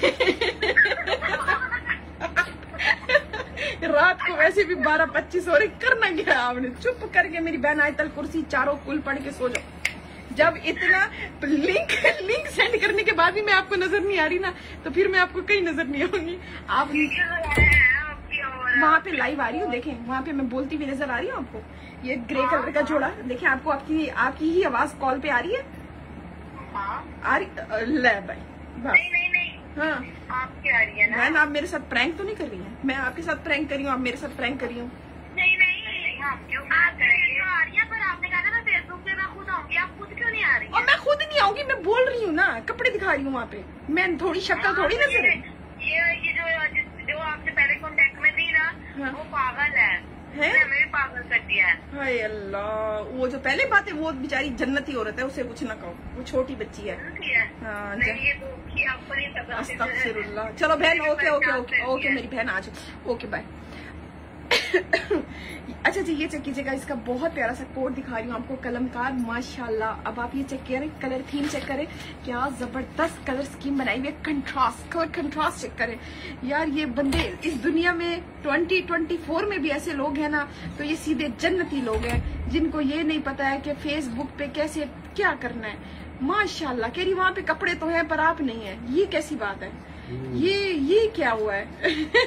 रात को वैसे भी बारह पच्चीस हो रही, करना क्या आपने? चुप करके मेरी बहन आयतल कुर्सी चारों कुल पढ़ के सो जाओ। जब इतना लिंक लिंक सेंड करने के बाद भी मैं आपको नजर नहीं आ रही ना, तो फिर मैं आपको कहीं नजर नहीं आऊंगी। आप वहाँ पे लाइव आ रही हूँ, देखें वहाँ पे मैं बोलती हुई नजर आ रही हूँ आपको। ये ग्रे कलर का जोड़ा देखें, आपको आपकी आपकी ही आवाज कॉल पे आ रही है। आ रही ले भाई, नहीं नहीं नहीं, हाँ आपकी आ रही है ना। मैम आप मेरे साथ प्रैंक तो नहीं कर रही हैं? मैं आपके साथ प्रैंक कर रही हूँ, आप मेरे साथ प्रैंक कर रही हूँ। नहीं नहीं, आप क्यों आ रही है? पर आपने कहा था फेसबुक पे मैं खुद आऊंगी, आप खुद क्यों नहीं आ रही? और मैं खुद नहीं आऊंगी, मैं बोल रही हूँ ना, कपड़े दिखा रही हूँ वहाँ पे। मैं थोड़ी शक्ल थोड़ी नजर है। ये ये जो जो आपसे पहले कांटेक्ट में थी ना, हाँ। वो पागल है, है? हमें पागल कर दिया है। हाय अल्लाह, वो जो पहले बात है वो बेचारी जन्नती औरत है, उसे कुछ ना कहो, वो छोटी बच्ची है। हाँ, नहीं ये तो कि आपको नहीं पता। अस्तगफिरुल्लाह। चलो बहन, ओके ओके ओके ओके मेरी बहन आ जाओ, ओके बाय। अच्छा जी, ये चेक कीजिएगा, इसका बहुत प्यारा सा कोट दिखा रही हूँ आपको, कलमकार माशाल्लाह। अब आप ये चेक करें, कलर थीम चेक करें, क्या जबरदस्त कलर स्कीम बनाई हुई है। कंट्रास्ट, कलर कंट्रास्ट चेक करें यार। ये बंदे इस दुनिया में ट्वेंटी ट्वेंटी फोर में भी ऐसे लोग हैं ना, तो ये सीधे जन्नती लोग हैं जिनको ये नहीं पता है कि फेसबुक पे कैसे क्या करना है। माशाल्लाह कह रही वहाँ पे कपड़े तो हैं पर आप नहीं है, ये कैसी बात है? ये ये क्या हुआ है?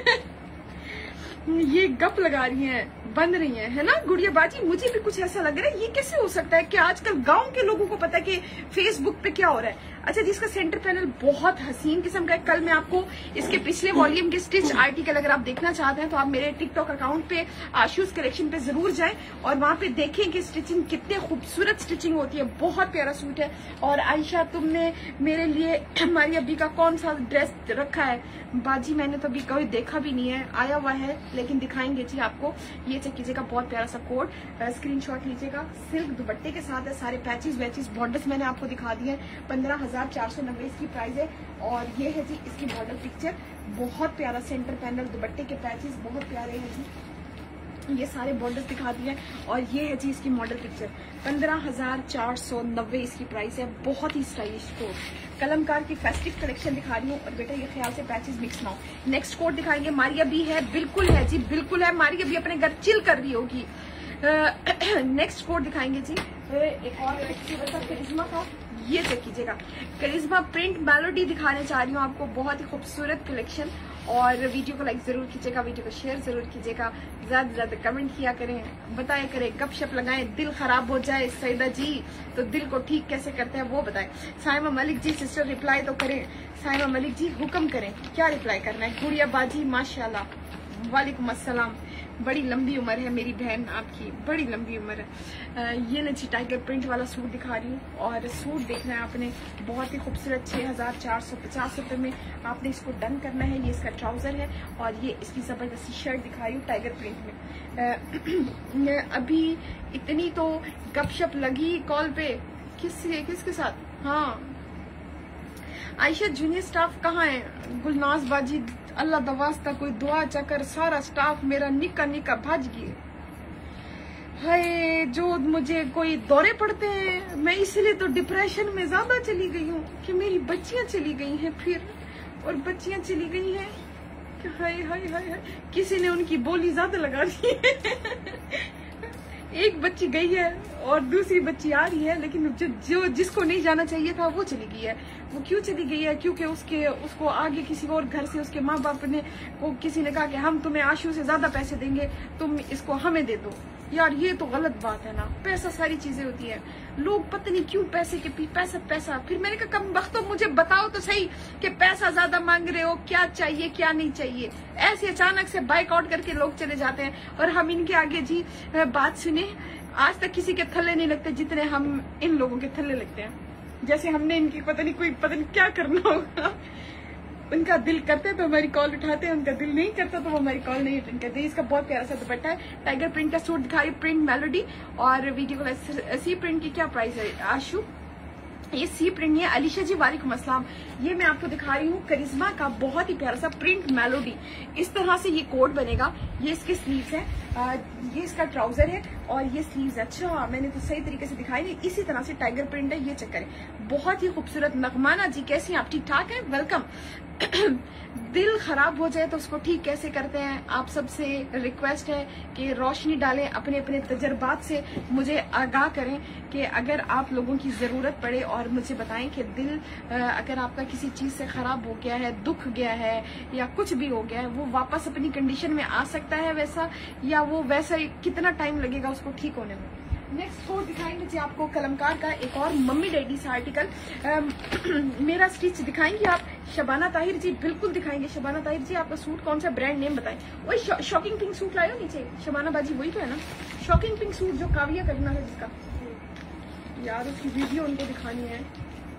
ये गप लगा रही हैं, बन रही हैं, है ना गुड़िया बाजी? मुझे भी कुछ ऐसा लग रहा है, ये कैसे हो सकता है कि आजकल गांव के लोगों को पता है कि फेसबुक पे क्या हो रहा है। अच्छा जी, इसका सेंटर पैनल बहुत हसीन किस्म का है। कल मैं आपको इसके पिछले वॉल्यूम के स्टिच आर्टिकल अगर आप देखना चाहते हैं तो आप मेरे टिकटॉक अकाउंट पे आशूज कलेक्शन पे जरूर जाएं और वहां पे देखें कि स्टिचिंग कितने खूबसूरत स्टिचिंग होती है। बहुत प्यारा सूट है। और आयशा, तुमने मेरे लिए हमारी अभी का कौन सा ड्रेस रखा है? बाजी मैंने तो अभी कभी देखा भी नहीं है, आया हुआ है लेकिन दिखाएंगे जी आपको। ये चेक कीजिएगा, बहुत प्यारा सा कोट, स्क्रीनशॉट लीजिएगा। सिल्क दुपट्टे के साथ है, सारे पैचेस वैचेस बॉर्डर्स मैंने आपको दिखा दिए हैं। पंद्रह हजार चार सौ नब्बे इसकी प्राइस है। और ये है जी इसकी मॉडल पिक्चर, बहुत प्यारा सेंटर पैनल, दुपट्टे के पैचेस बहुत प्यारे हैं जी। ये सारे बॉर्डर्स दिखा दिए हैं। और ये है जी इसकी मॉडल पिक्चर, पंद्रह हजार चार सौ नब्बे इसकी प्राइस है। बहुत ही स्टाइलिश कोट, कलमकार की फेस्टिव कलेक्शन दिखा रही हूँ। और बेटा ये ख्याल से पैचेस मिक्स ना हो। नेक्स्ट कोट दिखाएंगे, मारिया भी है, बिल्कुल है जी, बिल्कुल है। मारिया भी अपने घर चिल कर रही होगी। नेक्स्ट कोट दिखाएंगे जी, एक और करिश्मा का, ये चेक कीजिएगा, करिश्मा प्रिंट मेलोडी दिखाने चाह रही हूँ आपको, बहुत ही खूबसूरत कलेक्शन। और वीडियो को लाइक जरूर कीजिएगा, वीडियो को शेयर जरूर कीजिएगा, ज्यादा से ज्यादा कमेंट किया करें, बताया करें, गपशप लगाएं। दिल खराब हो जाए सईदा जी तो दिल को ठीक कैसे करते हैं वो बताएं। साइमा मलिक जी, सिस्टर रिप्लाई तो करें। साइमा मलिक जी हुक्म करें, क्या रिप्लाई करना है? गुड़िया बाजी माशाल्लाह, वालेकुम अस्सलाम। बड़ी लंबी उम्र है मेरी बहन आपकी, बड़ी लंबी उम्र है। आ, ये ना जी टाइगर प्रिंट वाला सूट दिखा रही हूँ। और सूट देखना है आपने, बहुत ही खूबसूरत, छह हजार चार सौ पचास रुपए में आपने इसको डन करना है। ये इसका ट्राउजर है और ये इसकी जबरदस्ती शर्ट दिखा रही हूँ टाइगर प्रिंट में। आ, अभी इतनी तो गपशप लगी कॉल पे, किससे किसके साथ? हाँ आयशा, जूनियर स्टाफ कहाँ है? गुलनाज बाजी, अल्लाह दवास्ता कोई दुआ चक्कर, सारा स्टाफ मेरा निका निका भज गया। हाय, जो मुझे कोई दौरे पड़ते हैं, मैं इसलिए तो डिप्रेशन में ज्यादा चली गई हूँ कि मेरी बच्चियां चली गई हैं फिर, और बच्चियां चली गई हैं कि हाय हाय हाय हाय, किसी ने उनकी बोली ज्यादा लगा दी है। एक बच्ची गई है और दूसरी बच्ची आ रही है, लेकिन जो, जो जिसको नहीं जाना चाहिए था वो चली गई है। वो क्यों चली गई है? क्योंकि उसके उसको आगे किसी और घर से उसके माँ बाप ने को किसी ने कहा कि हम तुम्हें आशु से ज्यादा पैसे देंगे, तुम इसको हमें दे दो। यार ये तो गलत बात है ना। पैसा सारी चीजें होती है, लोग पता नहीं क्यों पैसे के पी पैसा पैसा। फिर मैंने कहा कम वक्त तो मुझे बताओ तो सही कि पैसा ज्यादा मांग रहे हो, क्या चाहिए क्या नहीं चाहिए। ऐसे अचानक से बाइकआउट करके लोग चले जाते हैं और हम इनके आगे जी बात सुने। आज तक किसी के थल्ले नहीं लगते जितने हम इन लोगों के थल्ले लगते हैं। जैसे हमने इनकी पता नहीं कोई पता नहीं क्या करना होगा। उनका दिल करता है तो हमारी कॉल उठाते हैं, उनका दिल नहीं करता तो वो हमारी कॉल नहीं अटेंड करते। इसका बहुत प्यारा सा दुपट्टा है, टाइगर प्रिंट का सूट दिखा रही, प्रिंट मेलोडी। और वीडियो को सी प्रिंट की क्या प्राइस है आशु? ये सी प्रिंट है। अलीशा जी वालेकुम अस्सलाम। ये मैं आपको दिखा रही हूँ करिश्मा का बहुत ही प्यारा सा प्रिंट मेलोडी। इस तरह से ये कोट बनेगा। ये इसके स्लीव्स है, आ, ये इसका ट्राउजर है और ये स्लीव्स है। अच्छा मैंने तो सही तरीके से दिखाई नहीं। इसी तरह से टाइगर प्रिंट है, ये चक्कर है, बहुत ही खूबसूरत। नगमाना जी कैसी हैं आप? ठीक ठाक है, वेलकम। दिल खराब हो जाए तो उसको ठीक कैसे करते हैं? आप सबसे रिक्वेस्ट है कि रोशनी डालें, अपने अपने तजर्बात से मुझे आगाह करें कि अगर आप लोगों की जरूरत पड़े और मुझे बताएं कि दिल अगर आपका किसी चीज से खराब हो गया है, दुख गया है या कुछ भी हो गया है, वो वापस अपनी कंडीशन में आ सकता है वैसा, या वो वैसा कितना टाइम लगेगा उसको ठीक होने में। नेक्स्ट कोट दिखाएंगे जी आपको कलमकार का एक और मम्मी डैडी सा आर्टिकल। मेरा स्टिच दिखाएंगे आप? शबाना ताहिर जी बिल्कुल दिखाएंगे। शबाना ताहिर जी आपका सूट कौन सा, ब्रांड नेम बताएं। वही शॉ, शॉकिंग पिंक सूट लाए हो नीचे? शबाना बाजी वही तो है ना, शॉकिंग पिंक सूट जो काविया करना है जिसका। यार उसकी वीडियो उनको दिखानी है।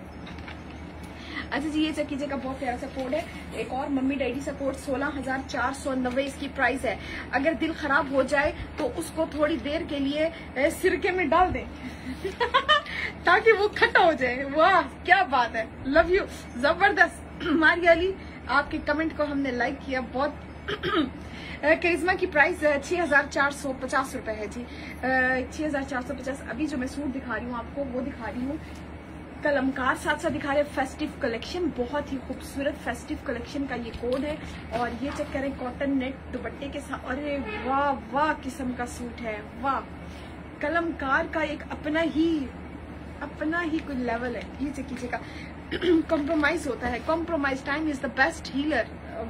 अच्छा जी ये चेक कीजिएगा, बहुत प्यारा सा कोड है। एक और मम्मी डैडी सा कोड, सोलह हजार चार सौ नब्बे इसकी प्राइस है। अगर दिल खराब हो जाए तो उसको थोड़ी देर के लिए सिरके में डाल दें ताकि वो खट्टा हो जाए। वाह क्या बात है, लव यू, जबरदस्त। मारिया अली आपके कमेंट को हमने लाइक किया, बहुत। करिश्मा की प्राइस छह हजार चार सौ पचास रुपए है जी, छह हजार चार सौ पचास। अभी जो मैं सूट दिखा रही हूँ आपको वो दिखा रही हूँ कलमकार, साथ साथ दिखा रहे फेस्टिव कलेक्शन, बहुत ही खूबसूरत फेस्टिव कलेक्शन का ये कोड है। और ये चेक करें कॉटन नेट दुपट्टे के साथ। अरे वाह वाह किस्म का सूट है, वाह। कलमकार का एक अपना ही अपना ही कोई लेवल है। ये चेक कीजिएगा, कॉम्प्रोमाइज होता है, compromise time is the best healer.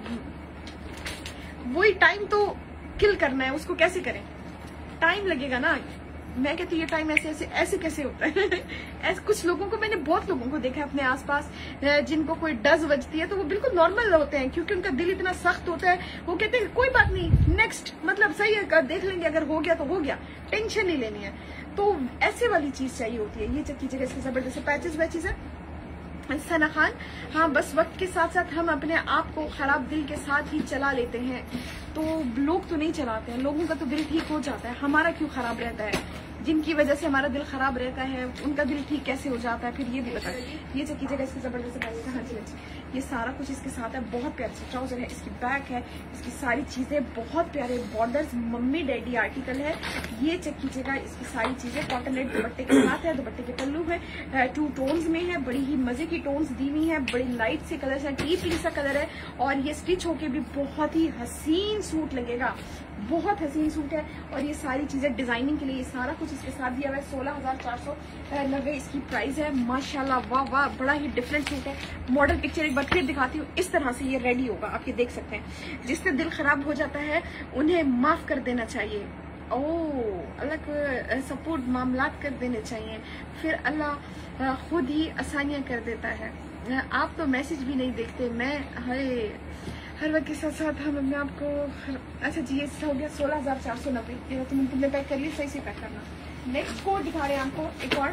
वही टाइम तो किल करना है, उसको कैसे करें? टाइम लगेगा ना। मैं कहती हूँ ये टाइम ऐसे ऐसे ऐसे कैसे होता है ऐसे कुछ लोगों को, मैंने बहुत लोगों को देखा है अपने आसपास जिनको कोई डज बजती है तो वो बिल्कुल नॉर्मल होते हैं, क्योंकि उनका दिल इतना सख्त होता है। वो कहते हैं कोई बात नहीं, नेक्स्ट, मतलब सही है, देख लेंगे, अगर हो गया तो हो गया, टेंशन नहीं लेनी है। तो ऐसे वाली चीज चाहिए होती है। ये चेक कीजिएगा, इसके जबरदस्त पैचेस वैचेस है। सना खान, हाँ बस वक्त के साथ साथ हम अपने आप को खराब दिल के साथ ही चला लेते हैं। तो लोग तो नहीं चलाते हैं, लोगों का तो दिल ठीक हो जाता है, हमारा क्यों खराब रहता है? जिनकी वजह से हमारा दिल खराब रहता है उनका दिल ठीक कैसे हो जाता है? फिर ये भी बताए। ये चेक कीजिएगा, इसकी जबरदस्त प्राइस है। हाँ जी हाँ जी, ये सारा कुछ इसके साथ है। बहुत प्यारा सा ट्राउजर है, इसकी बैक है, इसकी सारी चीजें बहुत प्यारे बॉर्डर्स, मम्मी डैडी आर्टिकल है। ये चेक कीजिएगा, इसकी सारी चीजें कॉटन नेट दुपट्टे के साथ है। दुपट्टे के पल्लू है, टू टोन्स में है, बड़ी ही मजे की टोन्स दी हुई है, बड़ी लाइट से कलर है, टी पिंक सा कलर है। और ये स्टिच होके भी बहुत ही हसीन सूट लगेगा, बहुत हसीन सूट है। और ये सारी चीजें डिजाइनिंग के लिए ये सारा कुछ इसके साथ दिया हुआ है। सोलह हजार चार सौ नब्बे इसकी प्राइस है। माशाल्लाह, वाह वाह, बड़ा ही डिफरेंट सूट है। मॉडल पिक्चर एक बार फिर दिखाती हूँ। इस तरह से ये रेडी होगा, आप ये देख सकते हैं। जिससे दिल खराब हो जाता है उन्हें माफ कर देना चाहिए। ओह, अल्लाह को सपोर्ट मामलात कर देने चाहिए, फिर अल्लाह खुद ही आसानियां कर देता है। आप तो मैसेज भी नहीं देखते। मैं हाय हर वक्त के साथ साथ हम अपने आप को। अच्छा जी, ये हो गया सोलह हजार चार सौ नब्बे। तुम तुमने पैक कर ली, सही से पैक करना। नेक्स्ट कोड दिखा रहे हैं आपको एक और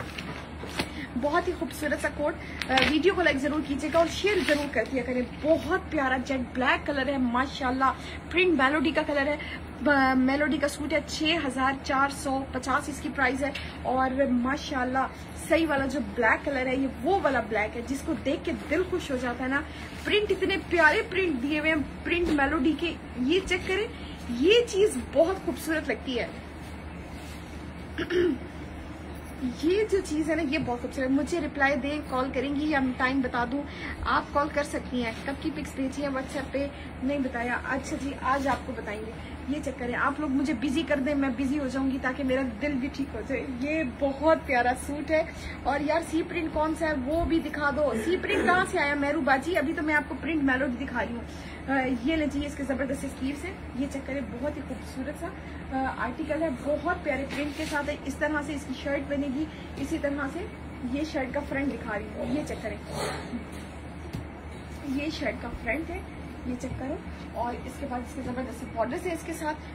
बहुत ही खूबसूरत सा कोड। वीडियो को लाइक जरूर कीजिएगा और शेयर जरूर कर दिया करें। बहुत प्यारा जेट ब्लैक कलर है, माशाल्लाह। प्रिंट मेलोडी का कलर है, मेलोडी का सूट है। छह हजार चार सौ पचास इसकी प्राइस है। और माशाल्लाह सही वाला जो ब्लैक कलर है, ये वो वाला ब्लैक है जिसको देख के दिल खुश हो जाता है ना। प्रिंट इतने प्यारे प्रिंट दिए हुए हैं, प्रिंट मेलोडी के। ये चेक करें, ये चीज बहुत खूबसूरत लगती है। ये जो चीज है ना, ये बहुत खूबसूरत। मुझे रिप्लाई दें, कॉल करेंगी या टाइम बता दूं? आप कॉल कर सकती हैं। कब की पिक्स भेजी है व्हाट्सएप पे? नहीं बताया। अच्छा जी, आज आपको बताएंगे। ये चक्कर है, आप लोग मुझे बिजी कर दें, मैं बिजी हो जाऊंगी ताकि मेरा दिल भी ठीक हो जाए। ये बहुत प्यारा सूट है। और यार सी प्रिंट कौन सा है वो भी दिखा दो। सी प्रिंट कहाँ से आया मेहरू बाजी? अभी तो मैं आपको प्रिंट मेलोडी दिखा रही हूँ। ये लीजिए, इसके जबरदस्त स्लीव्स है। ये चक्कर है, बहुत ही खूबसूरत सा आर्टिकल है, बहुत प्यारे प्रिंट के साथ है। इस तरह से इसकी शर्ट बनेगी, इसी तरह से ये शर्ट का फ्रंट दिखा रही हूँ। ये चक्कर है, ये शर्ट का फ्रंट है, ये चक्कर है। और इसके बाद इसके जबरदस्त बॉर्डर्स है इसके साथ।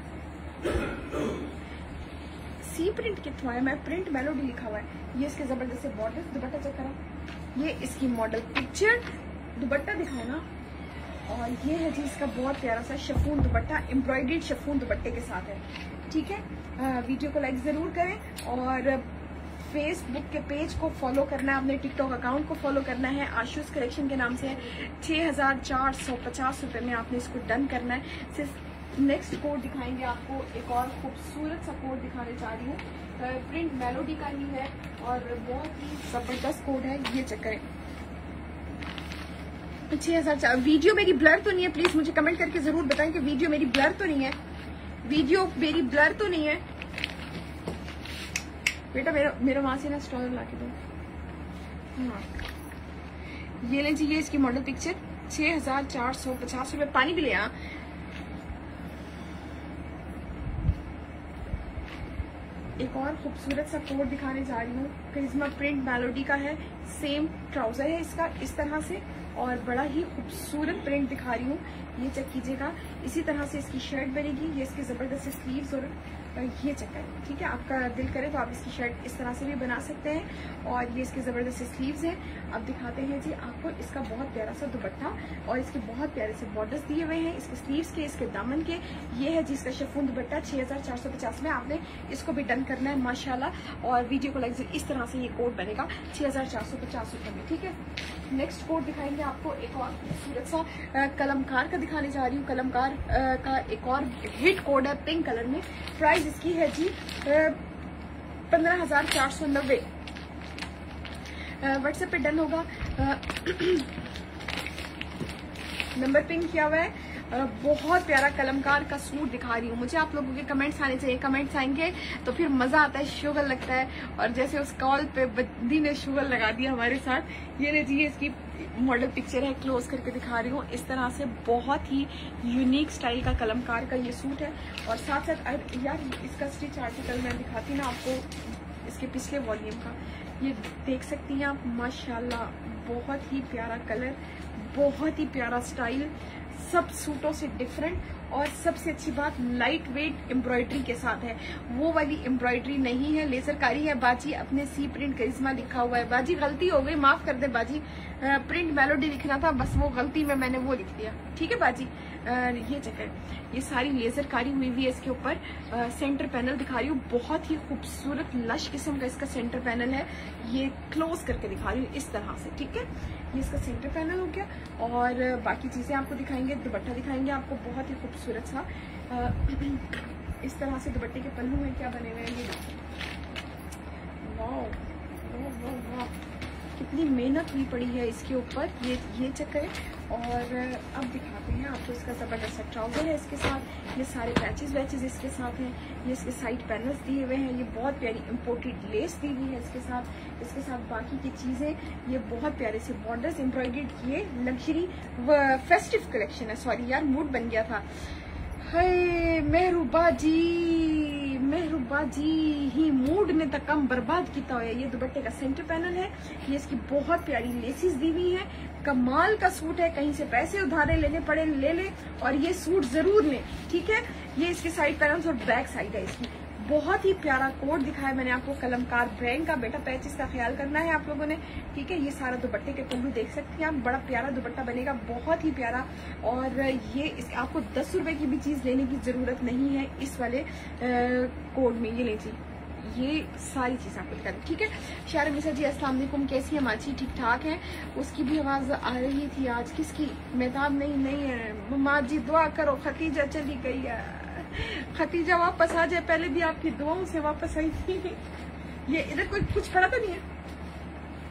सी प्रिंट कितना है, मैं प्रिंट मेलोडी लिखा हुआ है। ये इसके जबरदस्त बॉर्डर्स, दुपट्टा चक्कर है। ये इसकी मॉडल पिक्चर दुपट्टा दिखाओ ना। और ये है जी इसका बहुत प्यारा सा शिफॉन दुपट्टा, एम्ब्रॉयडर्ड शिफॉन दुपट्टे के साथ है। ठीक है, आ, वीडियो को लाइक जरूर करें और फेसबुक के पेज को फॉलो करना है, अपने टिकटॉक अकाउंट को फॉलो करना है। आशूस कलेक्शन के नाम से छह हजार चार सौ पचास रुपए में आपने इसको डन करना है। सिर्फ नेक्स्ट कोड दिखाएंगे आपको, एक और खूबसूरत सा कोड दिखाने जा रही हूँ। प्रिंट मेलोडी का ही है और बहुत ही जबरदस्त कोड है। ये चक्कर है, छह हजार चार। वीडियो मेरी ब्लर तो नहीं है? प्लीज मुझे कमेंट करके जरूर बताएं कि वीडियो मेरी ब्लर तो नहीं है। वीडियो मेरी ब्लर तो नहीं है बेटा? मेरा मेरा वहां से ना स्टॉल ला के दो। हाँ, ये लें जी, ये इसकी मॉडल पिक्चर, छह हजार चार सौ पचास रुपए। पानी भी ले आ। एक और खूबसूरत सा कोट दिखाने जा रही हूँ, करिश्मा प्रिंट मेलोडी का है। सेम ट्राउजर है इसका इस तरह से और बड़ा ही खूबसूरत प्रिंट दिखा रही हूँ। ये चेक कीजिएगा, इसी तरह से इसकी शर्ट बनेगी। ये इसके जबरदस्त स्लीव्स और ये चक्कर, ठीक है। आपका दिल करे तो आप इसकी शर्ट इस तरह से भी बना सकते हैं। और ये इसके जबरदस्त स्लीव्स हैं। अब दिखाते हैं जी आपको इसका बहुत प्यारा सा दुपट्टा और इसके बहुत प्यारे से बॉर्डर्स दिए हुए हैं इसके स्लीव्स के, इसके दामन के। ये है जी इसका शिफॉन दुपट्टा, छह हजार चार सौ पचास में आपने इसको भी डन करना है माशाल्लाह। और वीडियो को लाइक इस तरह से ये कोड बनेगा छह हजार चार सौ पचास रुपए में, ठीक है। नेक्स्ट कोड दिखाएंगे आपको, एक और खूबसूरत सा कलमकार का दिखाने जा रही हूँ। कलमकार का एक और हिट कोड है पिंक कलर में। प्राइस इसकी है जी पंद्रह हजार चार सौ नब्बे। व्हाट्सएप पे डन होगा। नंबर पिंक किया हुआ है। बहुत प्यारा कलमकार का सूट दिखा रही हूँ। मुझे आप लोगों के कमेंट्स आने चाहिए, कमेंट्स आएंगे तो फिर मजा आता है, शुगर लगता है। और जैसे उस कॉल पे बंदी ने शुगर लगा दिया हमारे साथ। ये लीजिए इसकी मॉडल पिक्चर है, क्लोज करके दिखा रही हूँ। इस तरह से बहुत ही यूनिक स्टाइल का कलमकार का ये सूट है। और साथ साथ यार इसका स्टिच आर्टिकल मैं दिखाती ना आपको, इसके पिछले वॉल्यूम का, ये देख सकती हैं आप। माशाल्लाह बहुत ही प्यारा कलर, बहुत ही प्यारा स्टाइल, सब सूटों से डिफरेंट। और सबसे अच्छी बात लाइट वेट एम्ब्रॉयडरी के साथ है। वो वाली एम्ब्रॉयडरी नहीं है, लेजरकारी है। बाजी अपने सी प्रिंट करिश्मा लिखा हुआ है। बाजी गलती हो गई, माफ कर दे बाजी। प्रिंट मेलोडी लिखना था, बस वो गलती में मैंने वो लिख दिया, ठीक है बाजी। आ, ये चक्कर, ये सारी लेजरकारी हुई हुई है इसके ऊपर। सेंटर पैनल दिखा रही हूँ, बहुत ही खूबसूरत लश किस्म का इसका सेंटर पैनल है। ये क्लोज करके दिखा रही हूँ इस तरह से, ठीक है। ये इसका सेंटर पैनल हो गया। और बाकी चीजें आपको दिखाएंगे, दुपट्टा दिखाएंगे आपको बहुत ही खूबसूरत सा। आ, इस तरह से दुपट्टे के पल्लू में क्या बने हुए हैं, ये वाह वाह वाह वाह, कितनी मेहनत हुई पड़ी है इसके ऊपर। ये ये चक्कर है। और अब दिखाते हैं आपको इसका जबरदस्त ट्राउजर है इसके साथ। ये सारे पैचेस वैचेस इसके साथ हैं। ये इसके साइड पैनल्स दिए हुए हैं। ये बहुत प्यारी इम्पोर्टेड लेस दी हुई है इसके साथ। इसके साथ बाकी की चीजें, ये बहुत प्यारे से बॉर्डर्स एम्ब्रॉयडर्ड। ये लग्जरी फेस्टिव कलेक्शन है। सॉरी यार, मूड बन गया था। हाय मेहरूबा जी, मेहरूबा जी ही मूड ने तक कम बर्बाद किया हुआ है। ये दुपट्टे का सेंटर पैनल है। ये इसकी बहुत प्यारी लेसिस दी हुई है। कमाल का सूट है, कहीं से पैसे उधारे लेने पड़े ले ले और ये सूट जरूर लें, ठीक है। ये इसके साइड पैनल्स और बैक साइड है इसकी। बहुत ही प्यारा कोट दिखाया मैंने आपको कलमकार ब्रांड का। बेटा पैचेस का ख्याल करना है आप लोगों ने, ठीक है। ये सारा दुपट्टे के पल्लू देख सकते हैं आप, बड़ा प्यारा दुपट्टा बनेगा, बहुत ही प्यारा। और ये इस, आपको दस रुपए की भी चीज लेने की जरूरत नहीं है इस वाले कोड में। ये लीजिए, ये सारी चीज आपको दिखा दी, ठीक है। शायर मिसा जी अस्सलाम वालेकुम, कैसी है माची? ठीक ठाक है। उसकी भी आवाज आ रही थी आज, किसकी? मेहताब नहीं नहीं है। माँ जी दुआ करो, खतीजा चली गई है। खतीजा वापस आ जाए, पहले भी आपकी दुआओं से वापस आई थी। ये इधर कोई कुछ पड़ा तो नहीं है?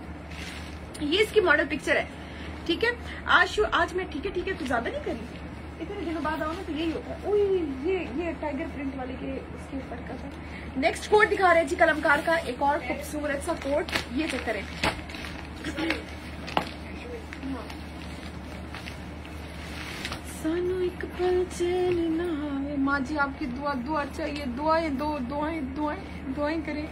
ये इसकी मॉडल पिक्चर है, ठीक है। आज आज मैं ठीक है ठीक है तो ज्यादा नहीं करी, इतने दिनों बाद आओ ना तो यही होता है। ओए ये ये टाइगर प्रिंट वाले के इसके ऊपर का था। नेक्स्ट कोट दिखा रहे हैं जी कलमकार का, एक और खूबसूरत सा कोट। ये चेक करें, सानू एक पल चैन ना आवे, माँ जी आपकी दुआ दुआ चाहिए, दुआएं दो, दुआएं दुआएं दुआएं करें।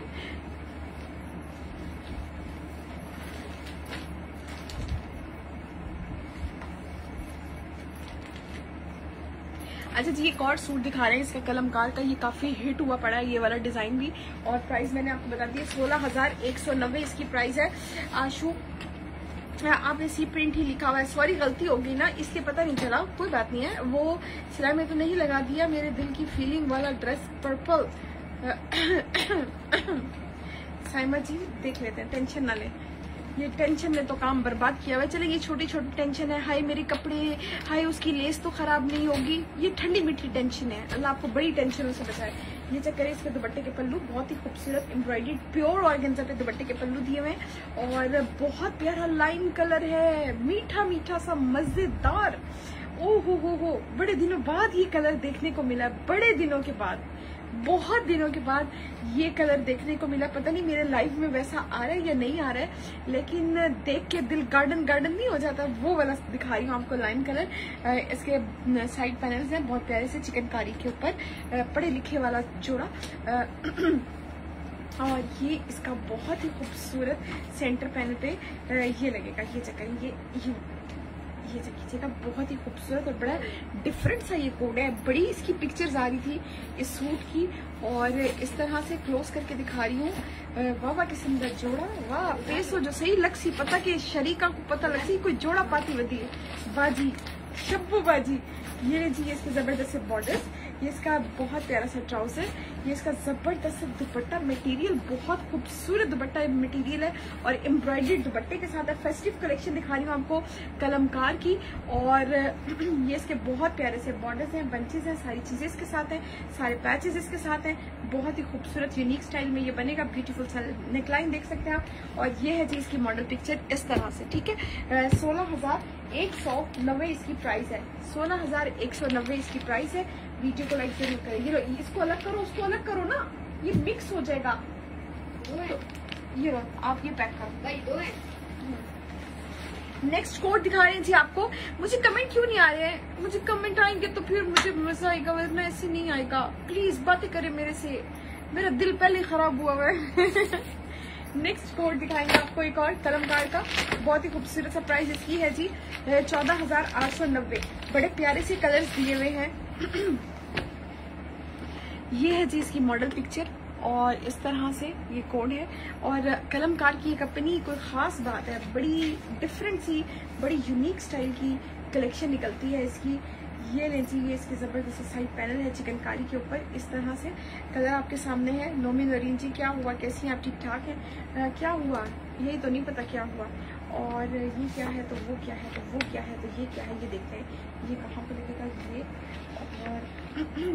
अच्छा जी एक और सूट दिखा रहे हैं इसका कलमकार का, ये काफी हिट हुआ पड़ा है ये वाला डिजाइन भी, और प्राइस मैंने आपको बता दिया सोलह हजार एक सौ नब्बे इसकी प्राइस है। आशु आपने सी प्रिंट ही लिखा हुआ है, सॉरी गलती हो गई ना इसलिए पता नहीं चला, कोई बात नहीं है, वो सिलाई में तो नहीं लगा दिया। मेरे दिल की फीलिंग वाला ड्रेस पर्पल। साइमा जी देख लेते हैं, टेंशन ना ले, ये टेंशन ने तो काम बर्बाद किया हुआ है। चले ये छोटी छोटी टेंशन है, हाय मेरे कपड़े, हाय उसकी लेस तो खराब नहीं होगी, ये ठंडी मीठी टेंशन है, अल्लाह आपको बड़ी टेंशनों से बचाए। ये चेक करें इसके दुपट्टे के पल्लू, बहुत ही खूबसूरत एम्ब्रॉयडर्ड प्योर ऑर्गेन्जा पे दुपट्टे के पल्लू दिए हुए हैं, और बहुत प्यारा लाइम कलर है, मीठा मीठा सा मजेदार। ओ हो हो हो बड़े दिनों बाद ये कलर देखने को मिला, बड़े दिनों के बाद, बहुत दिनों के बाद ये कलर देखने को मिला। पता नहीं मेरे लाइफ में वैसा आ रहा है या नहीं आ रहा है, लेकिन देख के दिल गार्डन गार्डन नहीं हो जाता, वो वाला दिखा रही हूँ आपको लाइन कलर। इसके साइड पैनल्स हैं बहुत प्यारे से चिकनकारी के ऊपर, पढ़े लिखे वाला जोड़ा। और ये इसका बहुत ही खूबसूरत सेंटर पैनल पे ये लगेगा, ये चक्कर ये ये ये कीजिएगा, बहुत ही खूबसूरत और बड़ा डिफरेंट सा ये कोड है। बड़ी इसकी पिक्चर्स आ रही थी इस सूट की, और इस तरह से क्लोज करके दिखा रही हूँ। वाह वाह किस्म का जोड़ा, वाह पेसो जो सही लग सी, पता कि शरीका को पता लग सी कोई जोड़ा पाती वधी है बाजी शब्बू बाजी। ये जी ये इसके जबरदस्त बॉर्डर्स, ये इसका बहुत प्यारा सा ट्राउजर, ये इसका जबरदस्त दुपट्टा, मटेरियल बहुत खूबसूरत दुपट्टा मटेरियल है, और एम्ब्रॉयडर्ड दुपट्टे के साथ है। फेस्टिव कलेक्शन दिखा रही हूँ आपको कलमकार की, और ये इसके बहुत प्यारे से बॉर्डर्स हैं, बंचेस हैं, सारी चीजें इसके साथ हैं, सारे पैचेस इसके साथ हैं। बहुत ही खूबसूरत यूनिक स्टाइल में ये बनेगा, ब्यूटीफुल सा नेकलाइन देख सकते हैं आप। और ये है जी इसकी मॉडल पिक्चर इस तरह से, ठीक है। सोलह हजार एक सौ नब्बे इसकी प्राइस है, सोलह हजार एक सौ नब्बे इसकी प्राइस है। वीडियो को लाइक जरूर करें। ये लो, इसको अलग करो, उसको अलग करो ना, ये मिक्स हो जाएगा। तो ये लो आप ये पैक करो। नेक्स्ट कोड दिखा रहे हैं जी आपको। मुझे कमेंट क्यों नहीं आ रहे हैं? मुझे कमेंट आएंगे तो फिर मुझे मजा आएगा, वरना ऐसे नहीं आएगा। प्लीज बातें करें मेरे से, मेरा दिल पहले खराब हुआ है। नेक्स्ट कोड दिखाएंगे आपको एक और कलमकार का, बहुत ही खूबसूरत सा प्राइस इसकी है जी चौदह हजार आठ सौ नब्बे। बड़े प्यारे से कलर्स दिए हुए हैं। ये है जी इसकी मॉडल पिक्चर, और इस तरह से ये कोड है। और कलमकार की एक अपनी कोई खास बात है, बड़ी डिफरेंट सी बड़ी यूनिक स्टाइल की कलेक्शन निकलती है इसकी। ये ले जी ये इसके जबरदस्त साइड पैनल है चिकनकारी के ऊपर, इस तरह से कलर आपके सामने है। नोमी नरीन जी क्या हुआ, कैसी हैं आप? ठीक ठाक हैं? क्या हुआ यही तो नहीं पता क्या हुआ। और ये क्या है तो वो क्या है तो वो क्या है तो ये क्या है, ये देखते हैं ये कहाँ पे लगेगा ये। और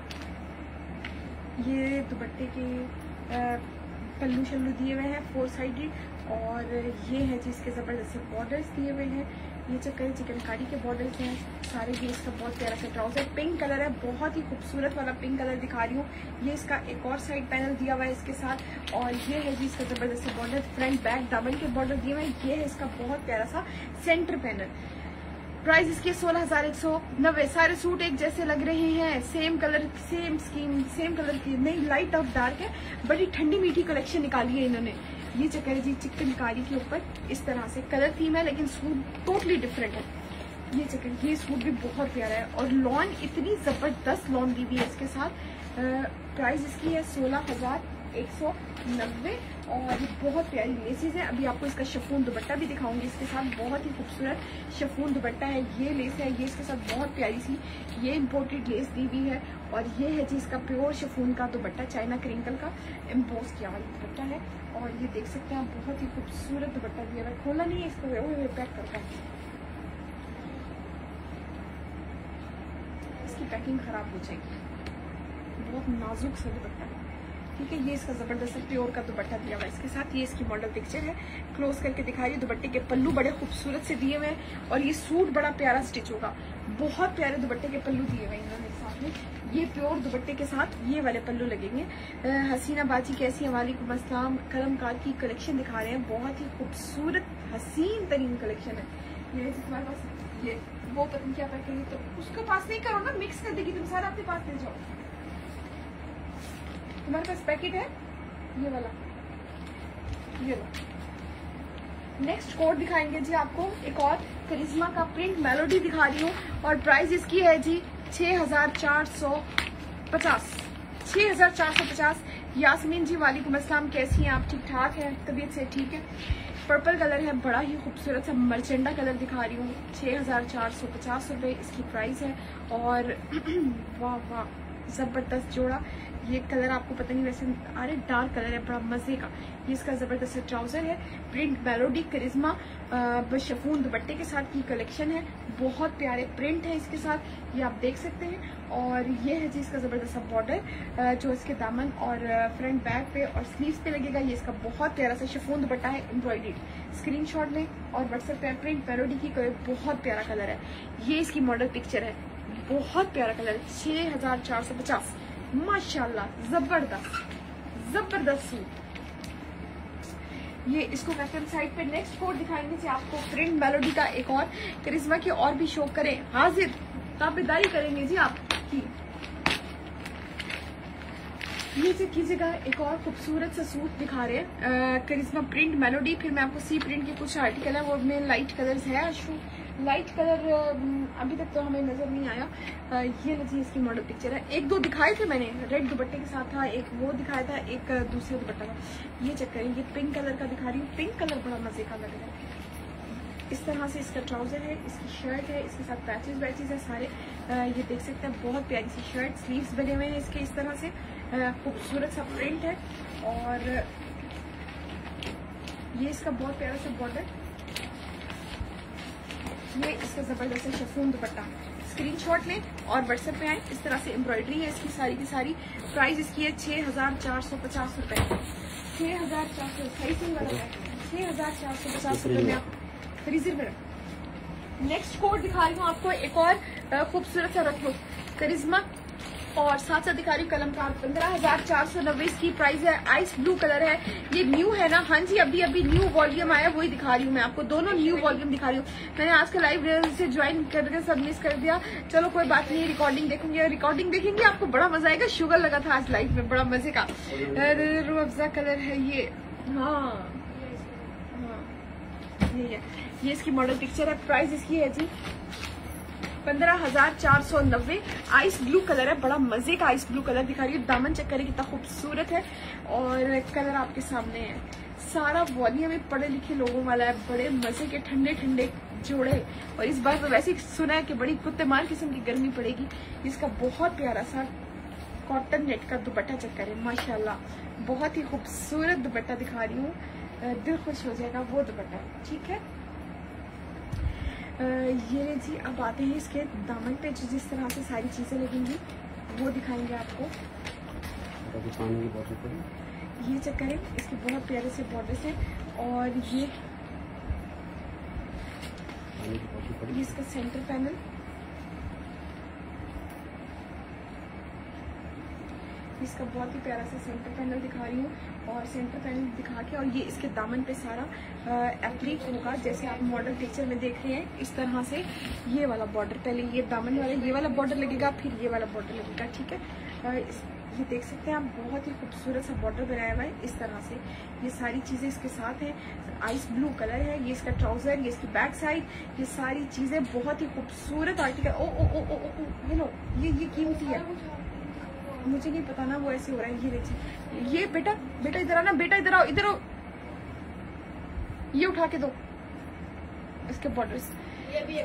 ये दुपट्टे के पल्लू शल्लू दिए हुए हैं फोर साइडेड, और ये है जी इसके जबरदस्त बॉर्डर्स दिए हुए हैं। ये चक्कर चिकनकारी के बॉर्डर्स हैं सारे। ये इसका बहुत प्यारा सा ट्राउजर पिंक कलर है, बहुत ही खूबसूरत वाला पिंक कलर दिखा रही हूँ। ये इसका एक और साइड पैनल दिया हुआ है इसके साथ, और ये है जी इसका जबरदस्त बॉर्डर, फ्रंट बैक डबल के बॉर्डर दिए हुए हैं। ये है इसका बहुत प्यारा सा सेंटर पैनल। प्राइस इसकी सोलह हजार एक सौ नब्बे। सारे सूट एक जैसे लग रहे हैं, same colour same skin same colour की नहीं, लाइट और डार्क है। बड़ी ठंडी मीठी कलेक्शन निकाली है इन्होंने। ये चक्कर है जी चिकनकारी के ऊपर, इस तरह से कलर थीम है लेकिन सूट टोटली डिफरेंट है। ये चक्कर ये सूट भी बहुत प्यारा है, और लॉन इतनी जबरदस्त लॉन दी हुई है इसके साथ। प्राइस इसकी है सोलह हजार एक सौ नब्बे, और बहुत प्यारी लेसेस है। अभी आपको इसका शिफॉन दुपट्टा भी दिखाऊंगी इसके साथ, बहुत ही खूबसूरत शिफॉन दुपट्टा है। ये लेस है, ये इसके साथ बहुत प्यारी सी ये इम्पोर्टेड लेस दी हुई है। और ये है जी इसका प्योर शिफॉन का दुपट्टा, चाइना क्रिंकल का इम्पोज किया हुआ दुपट्टा है। और ये देख सकते हैं आप, बहुत ही खूबसूरत दुपट्टा दिया हुआ है। खोला नहीं है इसको, वो पैक करता है, इसकी पैकिंग खराब हो जाएगी। बहुत नाजुक सा दुपट्टा है, ठीक है। ये इसका जबरदस्त प्योर का दुपट्टा दिया हुआ है इसके साथ। ये इसकी मॉडल पिक्चर है, क्लोज करके दिखा रही हूँ। दुपट्टे के पल्लू बड़े खूबसूरत से दिए हुए हैं और ये सूट बड़ा प्यारा स्टिच होगा। बहुत प्यारे दुपट्टे के पल्लू दिए हुए हैं इन्होंने साथ में। ये प्योर दुपट्टे के साथ ये वाले पल्लू लगेंगे। हसीना बाजी कैसी है, वालेकुम अस्सलाम। कलमकार की कलेक्शन दिखा रहे हैं, बहुत ही खूबसूरत हसीन तरीन कलेक्शन है। ये तुम्हारे पास ये वो पता क्या पैक करेंगे, तो उसके पास नहीं करो ना, मिक्स कर देगी तुम सारा अपने पास ले जाओ। तुम्हारे पास पैकेट है ये वाला, ये वाला। नेक्स्ट कोड दिखाएंगे जी आपको एक और करिश्मा का प्रिंट मेलोडी दिखा रही हूँ और प्राइस इसकी है जी छह हजार चार सौ पचास छह हजार चार सौ पचास। यास्मीन जी वालेकुम अस्सलाम, कैसी हैं आप? ठीक ठाक है, तबीयत से ठीक है। पर्पल कलर है, बड़ा ही खूबसूरत सा मर्चेंडा कलर दिखा रही हूँ। छह हजार चार सौ पचास रुपये इसकी प्राइस है। और वाह वाह जबरदस्त जोड़ा। ये कलर आपको पता नहीं वैसे आ रहे, डार्क कलर है, बड़ा मजे का। ये इसका जबरदस्त ट्राउजर है, प्रिंट मेलोडी करिश्मा बशफून दुपट्टे के साथ की कलेक्शन है। बहुत प्यारे प्रिंट है इसके साथ, ये आप देख सकते हैं। और ये है जी इसका जबरदस्त बॉर्डर जो इसके दामन और फ्रंट बैक पे और स्लीव्स पे लगेगा। ये इसका बहुत प्यारा सा शिफॉन दुपट्टा है, एम्ब्रॉयडर्ड। स्क्रीनशॉट लें और व्हाट्सएप पे प्रिंट मेलोडी की बहुत प्यारा कलर है। ये इसकी मॉडल पिक्चर है, बहुत प्यारा कलर है। छह हजार चार सौ पचास माशाल्लाह, जबरदस्त जबरदस्त सूट। ये इसको वेस्टर्न साइड पे नेक्स्ट कोड दिखाएंगे जी आपको प्रिंट मेलोडी का एक और करिश्मा की और भी शो करें, हाजिर ताबेदारी करेंगे जी आपकी। ये चेक कीजिएगा, एक और खूबसूरत सा सूट दिखा रहे हैं करिश्मा प्रिंट मेलोडी। फिर मैं आपको सी प्रिंट के कुछ आर्टिकल है वो में लाइट कलर्स है। अशू लाइट कलर अभी तक तो हमें नजर नहीं आया। आ, ये जी इसकी मॉडल पिक्चर है। एक दो दिखाए थे मैंने, रेड दुपट्टे के साथ था, एक वो दिखाया था, एक दूसरे दुपट्टा था। ये चेक करें, ये पिंक कलर का दिखा रही हूँ। पिंक कलर बड़ा मजे का लग रहा है। इस तरह से इसका ट्राउजर है, इसकी शर्ट है, इसके साथ पैचेस वैचेस है सारे। आ, ये देख सकते हैं, बहुत प्यारी सी शर्ट, स्लीव्स बने हुए हैं इसके इस तरह से। खूबसूरत सा प्रिंट है और ये इसका बहुत प्यारा सा बॉर्डर। ये इसका जबरदस्त शिफॉन दुपट्टा। स्क्रीनशॉट लें और व्हाट्सएप पे आए। इस तरह से एम्ब्रॉयडरी है इसकी सारी की सारी। प्राइस इसकी है छह हजार चार सौ पचास रुपए। छह हजार चार सौ सही सिंग वाला है, छह हजार चार सौ पचास रुपए में आप फ्रीजर में रखें। नेक्स्ट कोड दिखा रही हूँ आपको एक और खूबसूरत सा रखो करिश्मा और साथ साथ दिखा रही हूँ कलमकार। पंद्रह हजार चार सौ नब्बे इसकी प्राइस है। आइस ब्लू कलर है, ये न्यू है ना? हाँ जी, अभी अभी न्यू वॉल्यूम आया, वही दिखा रही हूँ मैं आपको। दोनों न्यू वॉल्यूम दिखा रही हूँ। मैंने आज का लाइव से ज्वाइन करके सब मिस कर दिया। चलो कोई बात नहीं, रिकॉर्डिंग देखूंगी। रिकॉर्डिंग देखेंगे आपको बड़ा मजा आएगा। शुगर लगा था आज लाइव में, बड़ा मजे का रूह अफ़ज़ा कलर है ये। हाँ ये है, ये इसकी मॉडल पिक्चर है। प्राइस इसकी है जी पंद्रह हजार चार सौ नब्बे। आइस ब्लू कलर है, बड़ा मजे का आइस ब्लू कलर दिखा रही है। दामन चेक करें कितना खूबसूरत है और कलर आपके सामने है। सारा वॉल्यूम में पढ़े लिखे लोगों वाला है, बड़े मजे के ठंडे ठंडे जोड़े। और इस बार तो वैसे ही सुना है कि बड़ी कुत्तेमार किस्म की गर्मी पड़ेगी। इसका बहुत प्यारा सा कॉटन नेट का दुपट्टा चेक करें, माशाल्लाह बहुत ही खूबसूरत दुपट्टा दिखा रही हूँ। दिल खुश हो जाएगा वो दुपट्टा, ठीक है। ये जी अब आते हैं इसके दामन पे जो जिस तरह से सारी चीजें लगेंगी वो दिखाएंगे आपको। ये चेक करें, इसके बहुत प्यारे से बॉर्डर्स हैं और ये ये इसका सेंटर पैनल। इसका बहुत ही प्यारा सा सेंटर पैनल दिखा रही हूँ और सेंटर पैनल दिखा के और ये इसके दामन पे सारा एप्लीक होगा जैसे आप मॉडल पिक्चर में देख रहे हैं। इस तरह से ये वाला बॉर्डर, पहले ये दामन वाला ये वाला बॉर्डर लगेगा, फिर ये वाला बॉर्डर लगेगा, ठीक है। इस, ये देख सकते हैं आप, बहुत ही खूबसूरत सा बॉर्डर बनाया हुआ है इस तरह से। ये सारी चीजें इसके साथ है। आइस ब्लू कलर है, ये इसका ट्राउजर, ये इसकी बैक साइड, ये सारी चीजें बहुत ही खूबसूरत आर्टिकल। ओ ओ ओ ओ ओ ये लो, ये ये कीमती है, मुझे नहीं पता ना वो ऐसे हो रहा है। ये देखिए, ये बेटा बेटा इधर आना, बेटा इधर आओ, इधर आओ, ये उठा के दो इसके बॉर्डर्स, ये भी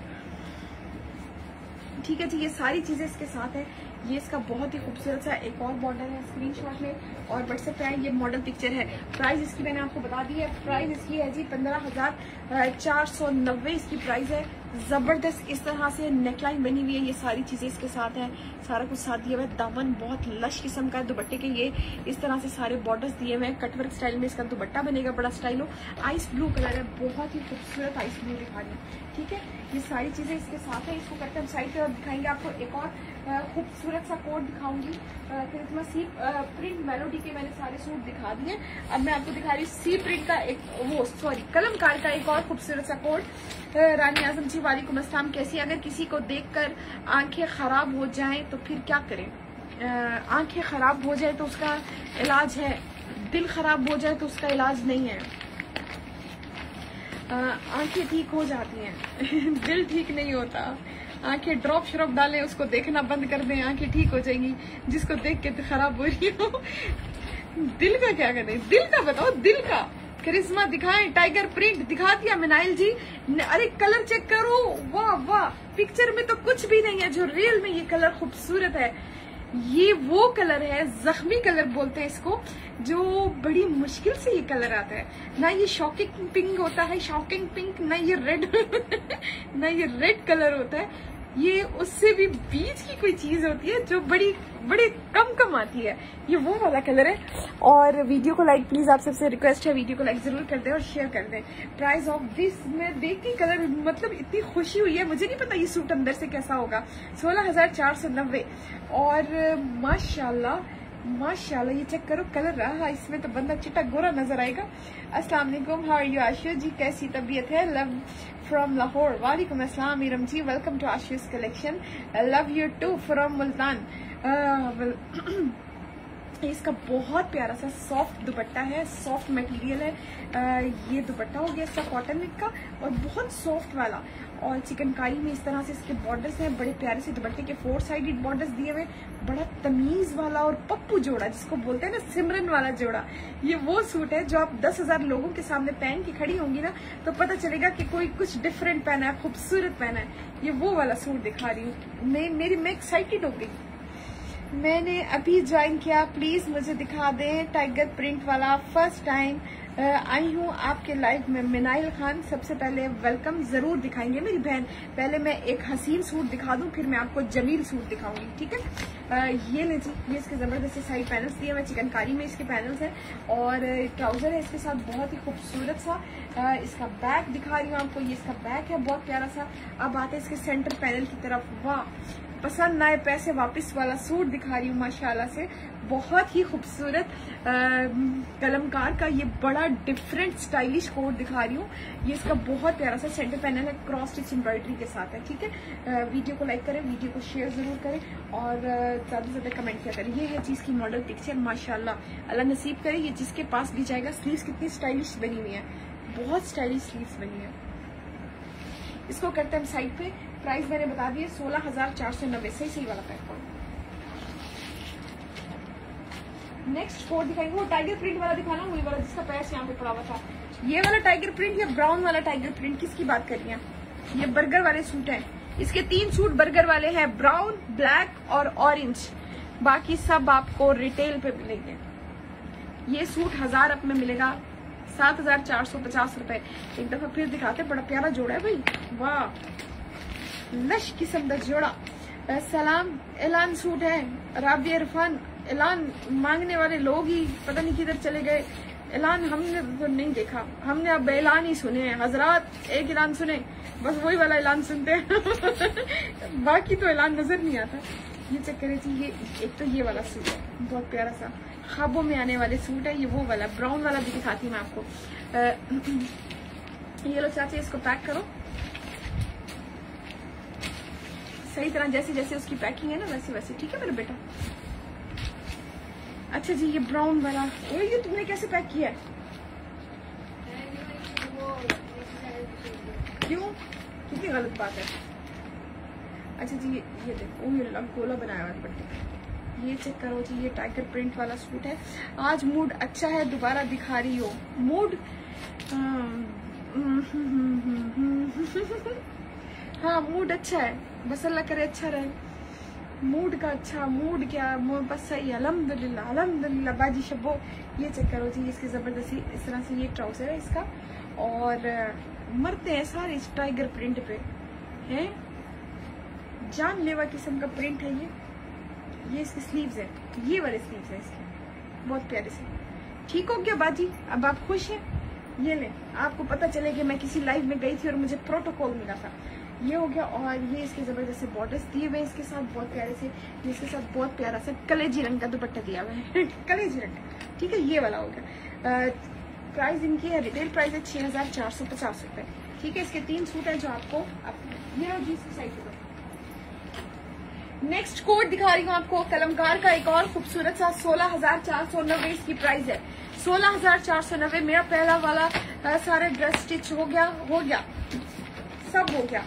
ठीक है जी। ये सारी चीजें इसके साथ है। ये इसका बहुत ही खूबसूरत सा एक और बॉर्डर है, स्क्रीनशॉट में और व्हाट्सएप पे ये मॉडल पिक्चर है। प्राइस इसकी मैंने आपको बता दी है। प्राइस इसकी है जी पंद्रह हजार चार सौ नब्बे इसकी प्राइस है। जबरदस्त इस तरह से नेकलाइन बनी हुई है, ये सारी चीजें इसके साथ हैं, सारा कुछ साथ दिया हुआ है। दामन बहुत लश किस्म का है दुपट्टे के, ये इस तरह से सारे बॉर्डर्स दिए हुए हैं, कटवर्क स्टाइल में इसका दुपट्टा बनेगा, बड़ा स्टाइल हो। आइस ब्लू कलर है, बहुत ही खूबसूरत आइस ब्लू दिखा रही है, ठीक है। ये सारी चीजें इसके साथ है। इसको करते हम साइड पे और दिखाएंगे आपको एक और खूबसूरत सा कोट दिखाऊंगी। करिश्मा सी प्रिंट मेलोडी के मैंने सारे सूट दिखा दिए, अब मैं आपको दिखा रही हूँ सी प्रिंट का एक वो सॉरी कलमकार का एक और खूबसूरत सा कोट। रानी आजम जी वालेकुम अस्सलाम, कैसी? अगर किसी को देखकर आंखें खराब हो जाएं तो फिर क्या करें? आंखें खराब हो जाए तो उसका इलाज है, दिल खराब हो जाए तो उसका इलाज नहीं है। आंखें ठीक हो जाती हैं दिल ठीक नहीं होता। आंखें ड्रॉप श्रॉप डालें, उसको देखना बंद कर दें, आंखें ठीक हो जाएंगी। जिसको देख के तो खराब हो रही हो दिल का क्या करें? दिल का बताओ, दिल का। करिश्मा दिखाएं, टाइगर प्रिंट दिखा दिया मिनाइल जी। अरे कलर चेक करो, वाह वाह, पिक्चर में तो कुछ भी नहीं है, जो रियल में ये कलर खूबसूरत है। ये वो कलर है, जख्मी कलर बोलते हैं इसको, जो बड़ी मुश्किल से ये कलर आता है। ना ये शॉकिंग पिंक होता है, शॉकिंग पिंक, ना ये रेड ना ये रेड कलर होता है, ये उससे भी बीच की कोई चीज होती है जो बड़ी बड़ी कम कम आती है। ये वो वाला कलर है। और वीडियो को लाइक प्लीज, आप सबसे रिक्वेस्ट है, वीडियो को लाइक जरूर कर दें और शेयर कर दें। प्राइस ऑफ दिस में देख के कलर मतलब इतनी खुशी हुई है, मुझे नहीं पता ये सूट अंदर से कैसा होगा। सोलह हजार चार सौ नब्बे और माशाल्लाह माशाल्लाह, ये चेक करो कलर रहा इसमें तो बंदा चिट्टा गोरा नजर आएगा। अस्सलाम वालेकुम, how are you Ashu ji, कैसी तबीयत है? लव फ्रॉम लाहौर, वालेकुम अस्सलाम इरम जी, वेलकम टू आशु's collection, love you too from Multan. इसका बहुत प्यारा सा सॉफ्ट दुपट्टा है, सॉफ्ट मटेरियल है। आ, ये दुपट्टा हो गया इसका कॉटन नेट का और बहुत सॉफ्ट वाला, और चिकनकारी में इस तरह से इसके बॉर्डर्स हैं, बड़े प्यारे से दुपट्टे के फोर साइडेड बॉर्डर्स दिए हुए, बड़ा तमीज वाला और पप्पू जोड़ा जिसको बोलते हैं ना, सिमरन वाला जोड़ा। ये वो सूट है जो आप दस हजार लोगों के सामने पहन के खड़ी होंगी ना तो पता चलेगा कि कोई कुछ डिफरेंट पहना है, खूबसूरत पहना है। ये वो वाला सूट दिखा रही हूँ मैं, मेरी मैं एक्साइटेड हो गई। मैंने अभी ज्वाइन किया, प्लीज मुझे दिखा दें टाइगर प्रिंट वाला, फर्स्ट टाइम आई हूँ आपके लाइव में। मिनाइल खान, सबसे पहले वेलकम, जरूर दिखाएंगे मेरी बहन। पहले मैं एक हसीन सूट दिखा दूं, फिर मैं आपको जमील सूट दिखाऊंगी, ठीक है। ये ले जी, ये इसके जबरदस्त साइड पैनल्स दिए हुए, चिकनकारी में इसके पैनल्स हैं और ट्राउजर है इसके साथ बहुत ही खूबसूरत सा। आ, इसका बैक दिखा रही हूँ आपको, ये इसका बैक है बहुत प्यारा सा। अब आते हैं इसके सेंटर पैनल की तरफ, वाह, पसंद आए पैसे वापस वाला सूट दिखा रही हूँ माशाल्लाह से, बहुत ही खूबसूरत कलमकार का ये बड़ा डिफरेंट स्टाइलिश कोट दिखा रही हूँ। ये इसका बहुत प्यारा सा सेंटर पैनल है, क्रॉस स्टिच एम्ब्रॉयडरी के साथ है, ठीक है। वीडियो को लाइक करें, वीडियो को शेयर जरूर करें और ज्यादा से ज्यादा कमेंट किया करें। ये है चीज की मॉडल पिक्चर, माशाल्लाह अल्लाह नसीब करे ये जिसके पास भी जाएगा। स्लीव्स कितनी स्टाइलिश बनी हुई है, बहुत स्टाइलिश स्लीव्स बनी है। इसको करते हैं साइड पे। प्राइस मैंने बता दिए सोलह हजार चार सौ नब्बे, सही सही वाला पैक करो। नेक्स्ट कोट दिखाएंगे, वो टाइगर प्रिंट वाला दिखाना, वही वाला जिसका पैच यहाँ पे पड़ा हुआ था। ये वाला टाइगर प्रिंट या ब्राउन वाला टाइगर प्रिंट, किसकी बात कर रही हैं? ये बर्गर वाले सूट हैं, इसके तीन सूट बर्गर वाले हैं, ब्राउन, ब्लैक और ऑरेंज। बाकी सब आपको रिटेल पे मिलेंगे। ये सूट हजार अप में मिलेगा, सात हजार चार सौ पचास रुपए। एक दफा फिर दिखाते, बड़ा प्यारा जोड़ा है भाई, वाह, लश किस्म का जोड़ा। सलाम, ऐलान सूट है, राबिया इरफान, ऐलान मांगने वाले लोग ही पता नहीं किधर चले गए। ऐलान हमने तो नहीं देखा, हमने अब ऐलान ही सुने हैं हजरात, एक ऐलान सुने, बस वही वाला ऐलान सुनते हैं बाकी तो ऐलान नजर नहीं आता। ये चेक करें जी, ये एक तो ये वाला सूट है, बहुत प्यारा सा, ख्वाबों में आने वाले सूट है। ये वो वाला ब्राउन वाला भी दिखाती हूँ मैं आपको। ये लो चाची, इसको पैक करो सही तरह, जैसे जैसे उसकी पैकिंग है ना वैसे वैसे, ठीक है मेरा बेटा। अच्छा जी, ये ब्राउन वाला, ओए ये तुमने कैसे पैक किया है? क्यों, कितनी गलत बात है। अच्छा जी, ये, ये देखो, ये गोला बनाया हुआ दुपट्टे। ये चेक करो जी, ये टाइगर प्रिंट वाला सूट है। आज मूड अच्छा है, दोबारा दिखा रही हो मूड। हाँ मूड अच्छा है, बस अल्लाह करे अच्छा रहे। मूड का अच्छा, मूड क्या, मूड बस सही, अल्हम्दुलिल्लाह अल्हम्दुलिल्लाह बाजी शब्बो। ये चेक करो जी, इसकी जबरदस्ती इस तरह से ये ट्राउजर है इसका, और मरते हैं सारे इस टाइगर प्रिंट पे, है, जानलेवा किस्म का प्रिंट है ये। ये इसकी स्लीव्स है, ये वाले स्लीव्स है इसके, बहुत प्यारे से। ठीक हो गया बाजी, अब आप खुश हैं? ये ले, आपको पता चले कि मैं किसी लाइव में गई थी और मुझे प्रोटोकॉल मिला था। ये हो गया। और ये इसके जबरदस्त से बॉर्डर्स दिए हुए इसके साथ, बहुत प्यारे से। ये इसके साथ बहुत प्यारा सा कलेजी रंग का दुपट्टा दिया हुआ है कलेजी रंग, ठीक है। ये वाला हो गया। प्राइस इनकी है, रिटेल प्राइस है छह हजार चार सौ पचास रुपए, ठीक है। इसके तीन सूट है जो आपको ये लो जी साइड पर। नेक्स्ट कोट दिखा रही हूँ आपको, कलमकार का एक और खूबसूरत सा, सोलह हजार चार सौ नब्बे इसकी प्राइस है। सोलह हजार चार सौ नब्बे। मेरा पहला वाला आ, सारे ड्रेस स्टिच हो गया हो गया सब हो गया।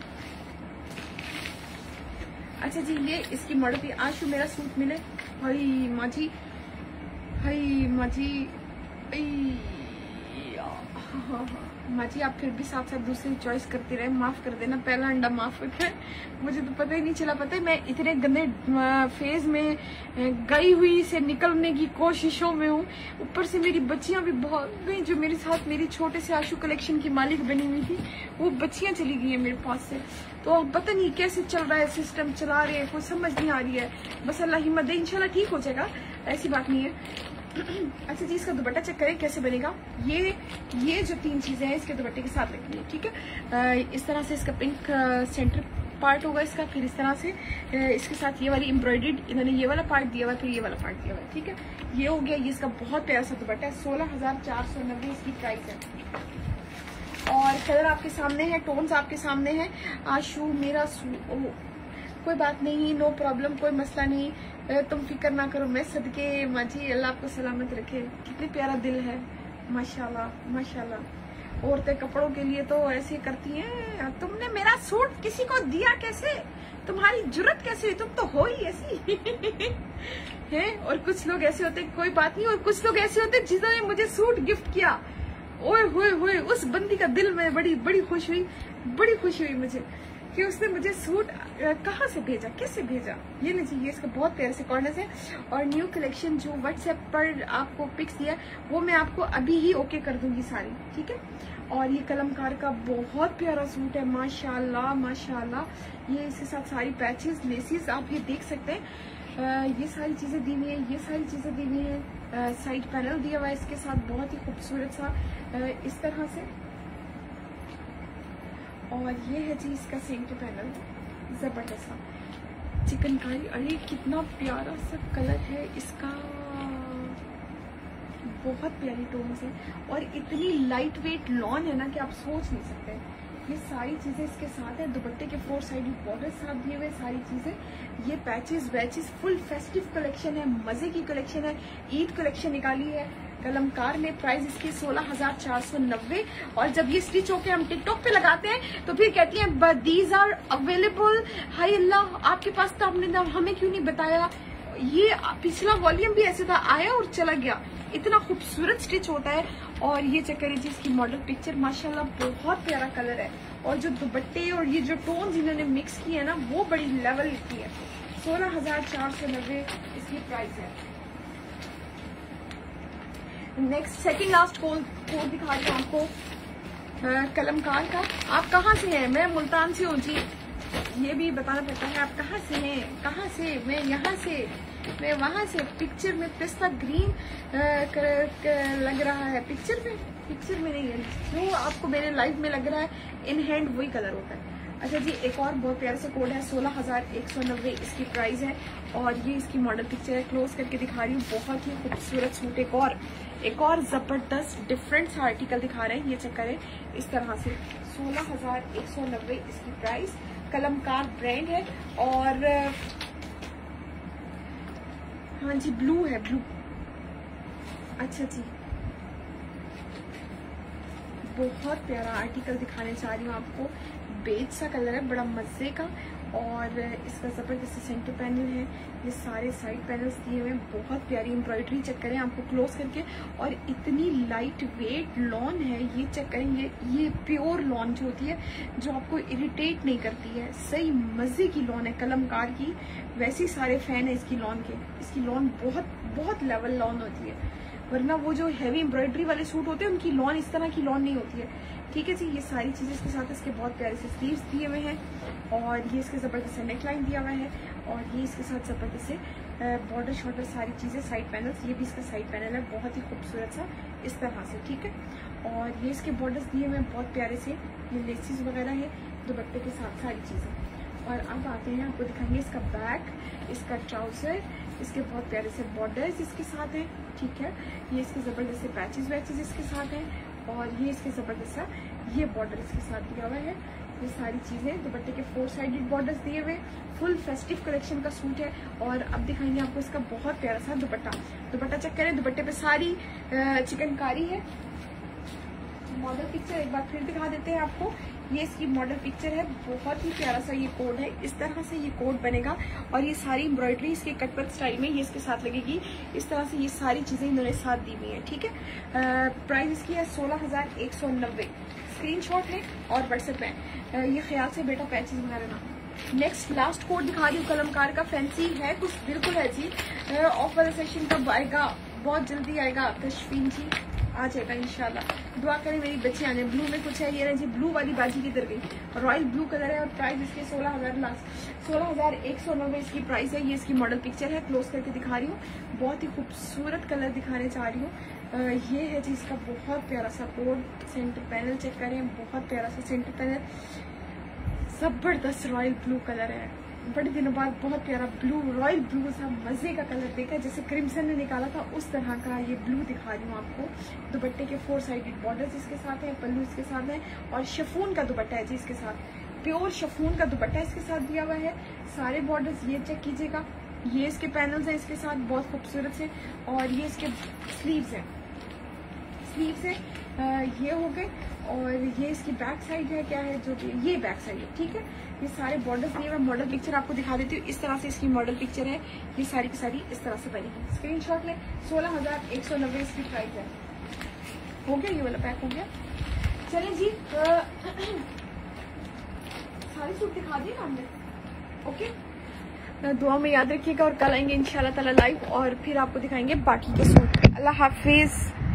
अच्छा जी, ये इसकी मॉडल थी। आशु मेरा सूट मिले, हई माजी, हई माजी, माजी आप फिर भी साथ साथ दूसरी चॉइस करती रहे, माफ कर देना, पहला अंडा माफ होता है। मुझे तो पता ही नहीं चला। पता है मैं इतने गंदे फेज में गई हुई से निकलने की कोशिशों में हूँ, ऊपर से मेरी बच्चियां भी बहुत गई, जो मेरे साथ मेरी छोटे से आशु कलेक्शन की मालिक बनी हुई थी, वो बच्चियां चली गई है मेरे पास से। तो पता नहीं कैसे चल रहा है सिस्टम, चला रहे हैं, कोई समझ नहीं आ रही है। बस अल्लाह हिम्मत दे, इंशाल्लाह ठीक हो जाएगा, ऐसी बात नहीं है। अच्छा जी, इसका दुपट्टा चेक करें कैसे बनेगा। ये ये जो तीन चीजें हैं इसके दुपट्टे के साथ लगती है, ठीक है। इस तरह से इसका पिंक सेंटर पार्ट होगा इसका, फिर इस तरह से इसके साथ ये वाली एम्ब्रॉयडर्ड, इन्होंने ये वाला पार्ट दिया हुआ, फिर ये वाला पार्ट दिया हुआ, ठीक है। ये हो गया। ये इसका बहुत प्यारा सा दुपट्टा है, सोलह हजार चार सौ नब्बे इसकी प्राइस है। और कलर आपके सामने है, टोन्स आपके सामने है। आशु मेरा कोई बात नहीं, नो प्रॉब्लम, कोई मसला नहीं, तुम फिक्र ना करो। मैं सदके माजी, अल्लाह आपको सलामत रखे। कितनी प्यारा दिल है, माशाल्लाह माशाल्लाह। औरतें कपड़ों के लिए तो ऐसे करती हैं। तुमने मेरा सूट किसी को दिया कैसे, तुम्हारी जुर्रत कैसे हुई, तुम तो हो ही ऐसी हैं। और कुछ लोग ऐसे होते, कोई बात नहीं। और कुछ लोग ऐसे होते जिन्होंने मुझे सूट गिफ्ट किया, ओए होए होए, उस बंदी का दिल में बड़ी बड़ी खुश हुई, बड़ी खुशी हुई मुझे कि उसने मुझे सूट कहाँ से भेजा, कैसे भेजा। ये लीजिए, ये इसका बहुत प्यारे से कॉर्नर्स है। और न्यू कलेक्शन जो व्हाट्सएप पर आपको पिक्स दिया वो मैं आपको अभी ही ओके कर दूंगी सारी, ठीक है। और ये कलमकार का बहुत प्यारा सूट है, माशाल्लाह माशाल्लाह। ये इसके साथ सारी पैचेस, लेसिस आप ये देख सकते हैं। ये सारी चीजें दी हुई है, ये सारी चीजें दी हुई है। साइड पैनल दिया हुआ है इसके साथ, बहुत ही खूबसूरत सा इस तरह से। और ये है जी इसका सेंटर पैनल, जबरदस्त सा चिकनकारी। अरे कितना प्यारा सा कलर है इसका, बहुत प्यारी टोन्स है। और इतनी लाइट वेट लॉन है ना कि आप सोच नहीं सकते। ये सारी चीजें इसके साथ है, दुपट्टे के फोर साइड बॉर्डर साथ दिए हुए सारी चीजें। ये पैचेस वैचेस, फुल फेस्टिव कलेक्शन है, मजे की कलेक्शन है, ईद कलेक्शन निकाली है कलमकार में। प्राइस इसकी सोलह हजार चार सौ नब्बे। और जब ये स्टिच होके हम टिकटॉक पे लगाते हैं तो फिर कहती हैं दीज आर अवेलेबल। हाय अल्लाह, आपके पास तो आपने हमें क्यों नहीं बताया। ये पिछला वॉल्यूम भी ऐसे था, आया और चला गया। इतना खूबसूरत स्टिच होता है। और ये चेक करिए जी इसकी मॉडल पिक्चर, माशाल्लाह बहुत प्यारा कलर है। और जो दुपट्टे और ये जो टोन्स इन्होंने मिक्स किए है ना, वो बड़ी लेवल की है। सोलह हजार चार सौ नब्बे इसकी प्राइस है। Next second last code code दिखा रही हूँ आपको कलमकार का। आप कहाँ से हैं? मैं मुल्तान से हूँ जी, ये भी बताना पड़ता है। आप कहाँ से हैं? कहाँ से? मैं यहाँ से, मैं वहाँ से। पिक्चर में पिस्ता ग्रीन कर, कर लग रहा है, पिक्चर में पिक्चर में नहीं है, जो आपको मेरे लाइफ में लग रहा है इन हैंड वही कलर होता है। अच्छा जी, एक और बहुत प्यारा सा कोड है, सोलह हजार एक सौ नब्बे इसकी प्राइस है। और ये इसकी मॉडल पिक्चर है, क्लोज करके दिखा रही हूँ। बहुत ही खूबसूरत सूट, एक और एक और जबरदस्त डिफरेंट सा आर्टिकल दिखा रहे हैं। ये चेक करें इस तरह से, सोलह हजार एक सौ नब्बे इसकी प्राइस। कलमकार ब्रांड है। और हाँ जी, ब्लू है, ब्लू। अच्छा जी, बहुत प्यारा आर्टिकल दिखाने चाह रही हूँ आपको। बेज सा कलर है, बड़ा मजे का। और इसका जबरदस्त सेंटर पैनल है, ये सारे साइड पैनल्स दिए हुए हैं। बहुत प्यारी एम्ब्रॉयडरी, चेक करें आपको क्लोज करके। और इतनी लाइट वेट लॉन है, ये चेक करें। ये ये प्योर लॉन जो होती है, जो आपको इरिटेट नहीं करती है, सही मजे की लॉन है कलमकार की। वैसे ही सारे फैन है इसकी लॉन के। इसकी लॉन बहुत बहुत लेवल लॉन होती है, वरना वो जो हैवी एम्ब्रॉयडरी वाले सूट होते हैं उनकी लॉन इस तरह की लॉन नहीं होती है। ठीक है जी, ये सारी चीजें इसके साथ इसके बहुत प्यारे से स्लीव्स दिए हुए हैं और ये इसके जबरदस्त से नेक लाइन दिया हुआ है और ये इसके साथ जबरदस्त से बॉर्डर शॉर्डर सारी चीजें, साइड पैनल्स, ये भी इसका साइड पैनल है बहुत ही खूबसूरत सा इस तरह से। ठीक है, और ये इसके बॉर्डर्स दिए हुए हैं बहुत प्यारे से, ये लेसिस वगैरह है दुपट्टे के साथ सारी चीजें। और अब आते हैं, आपको दिखाएंगे इसका बैक, इसका ट्राउजर, इसके बहुत प्यारे से बॉर्डर्स इसके साथ हैं। ठीक है, ये इसके जबरदस्त से पैचेस वैचेस इसके साथ हैं और ये इसके जबरदस्त सा ये बॉर्डर इसके साथ दिया हुआ है। ये सारी चीजें दुपट्टे के फोर साइडेड बॉर्डर्स दिए हुए, फुल फेस्टिव कलेक्शन का सूट है। और अब दिखाएंगे आपको इसका बहुत प्यारा सा दुपट्टा। दुपट्टा चेक करें, दुपट्टे पे सारी चिकनकारी है। मॉडल पिक्चर एक बार फिर दिखा देते हैं आपको, ये इसकी मॉडल पिक्चर है, बहुत ही प्यारा सा ये कोड है, इस तरह से ये कोड बनेगा और ये सारी एम्ब्रॉयडरी इसके कटवर्क स्टाइल में ये इसके साथ लगेगी। इस तरह से ये सारी चीजें इन्होंने साथ दी हुई है। ठीक है, प्राइस इसकी है सोलह हजार एक सौ नब्बे। स्क्रीनशॉट है और व्हाट्सएप है, ये ख्याल से बेटा पैचेस बना लेना। नेक्स्ट लास्ट कोड दिखा रही हूँ, कलमकार का फैंसी है कुछ बिल्कुल है जी। ऑफ वाला सेशन कब आएगा? बहुत जल्दी आएगा तशफीन जी, आ जाएगा इंशाल्लाह। दुआ करें मेरी बच्ची आने। ब्लू में कुछ है, ये ना जी ब्लू वाली बाजी किधर गई? रॉयल ब्लू कलर है और प्राइस इसके सोलह हजार लास्ट सोलह हजार एक सौ नब्बे इसकी प्राइस है। ये इसकी मॉडल पिक्चर है, क्लोज करके दिखा रही हूँ, बहुत ही खूबसूरत कलर दिखाने चाह रही हूँ। ये है जी इसका बहुत प्यारा सा कोड। सेंटर पैनल चेक करें, बहुत प्यारा सा सेंटर पैनल, जबरदस्त रॉयल ब्लू कलर है। बड़े दिनों बाद बहुत प्यारा ब्लू, रॉयल ब्लू सा मजे का कलर देखा, जैसे क्रिम्सन ने निकाला था उस तरह का ये ब्लू दिखा रही हूँ आपको। दुपट्टे के फोर साइडेड बॉर्डर्स इसके साथ है, पल्लू इसके साथ है और शिफॉन का दुपट्टा है जी इसके साथ, प्योर शिफॉन का दुपट्टा इसके साथ दिया हुआ है। सारे बॉर्डर्स ये चेक कीजिएगा, ये इसके पैनल्स हैं इसके साथ बहुत खूबसूरत से और ये इसके स्लीव्स हैं, स्लीव्स है ये हो गए और ये इसकी बैक साइड है, क्या है जो कि ये बैक साइड है। ठीक है, ये सारे बॉर्डर्स दिए हुए। मॉडल पिक्चर आपको दिखा देती हूँ, इस तरह से इसकी मॉडल पिक्चर है, ये सारी की सारी इस तरह से बनेगी। स्क्रीनशॉट लें, सोलह हजार एक सौ नब्बे इसकी प्राइस है। हो गया, ये वाला पैक हो गया। चलें जी, सारे सूट दिखा दिए ना हमने। ओके, दुआ में याद रखिएगा और कल आएंगे इंशाल्लाह ताला लाइव और फिर आपको दिखाएंगे बाकी के सूट। अल्लाह हाफिज।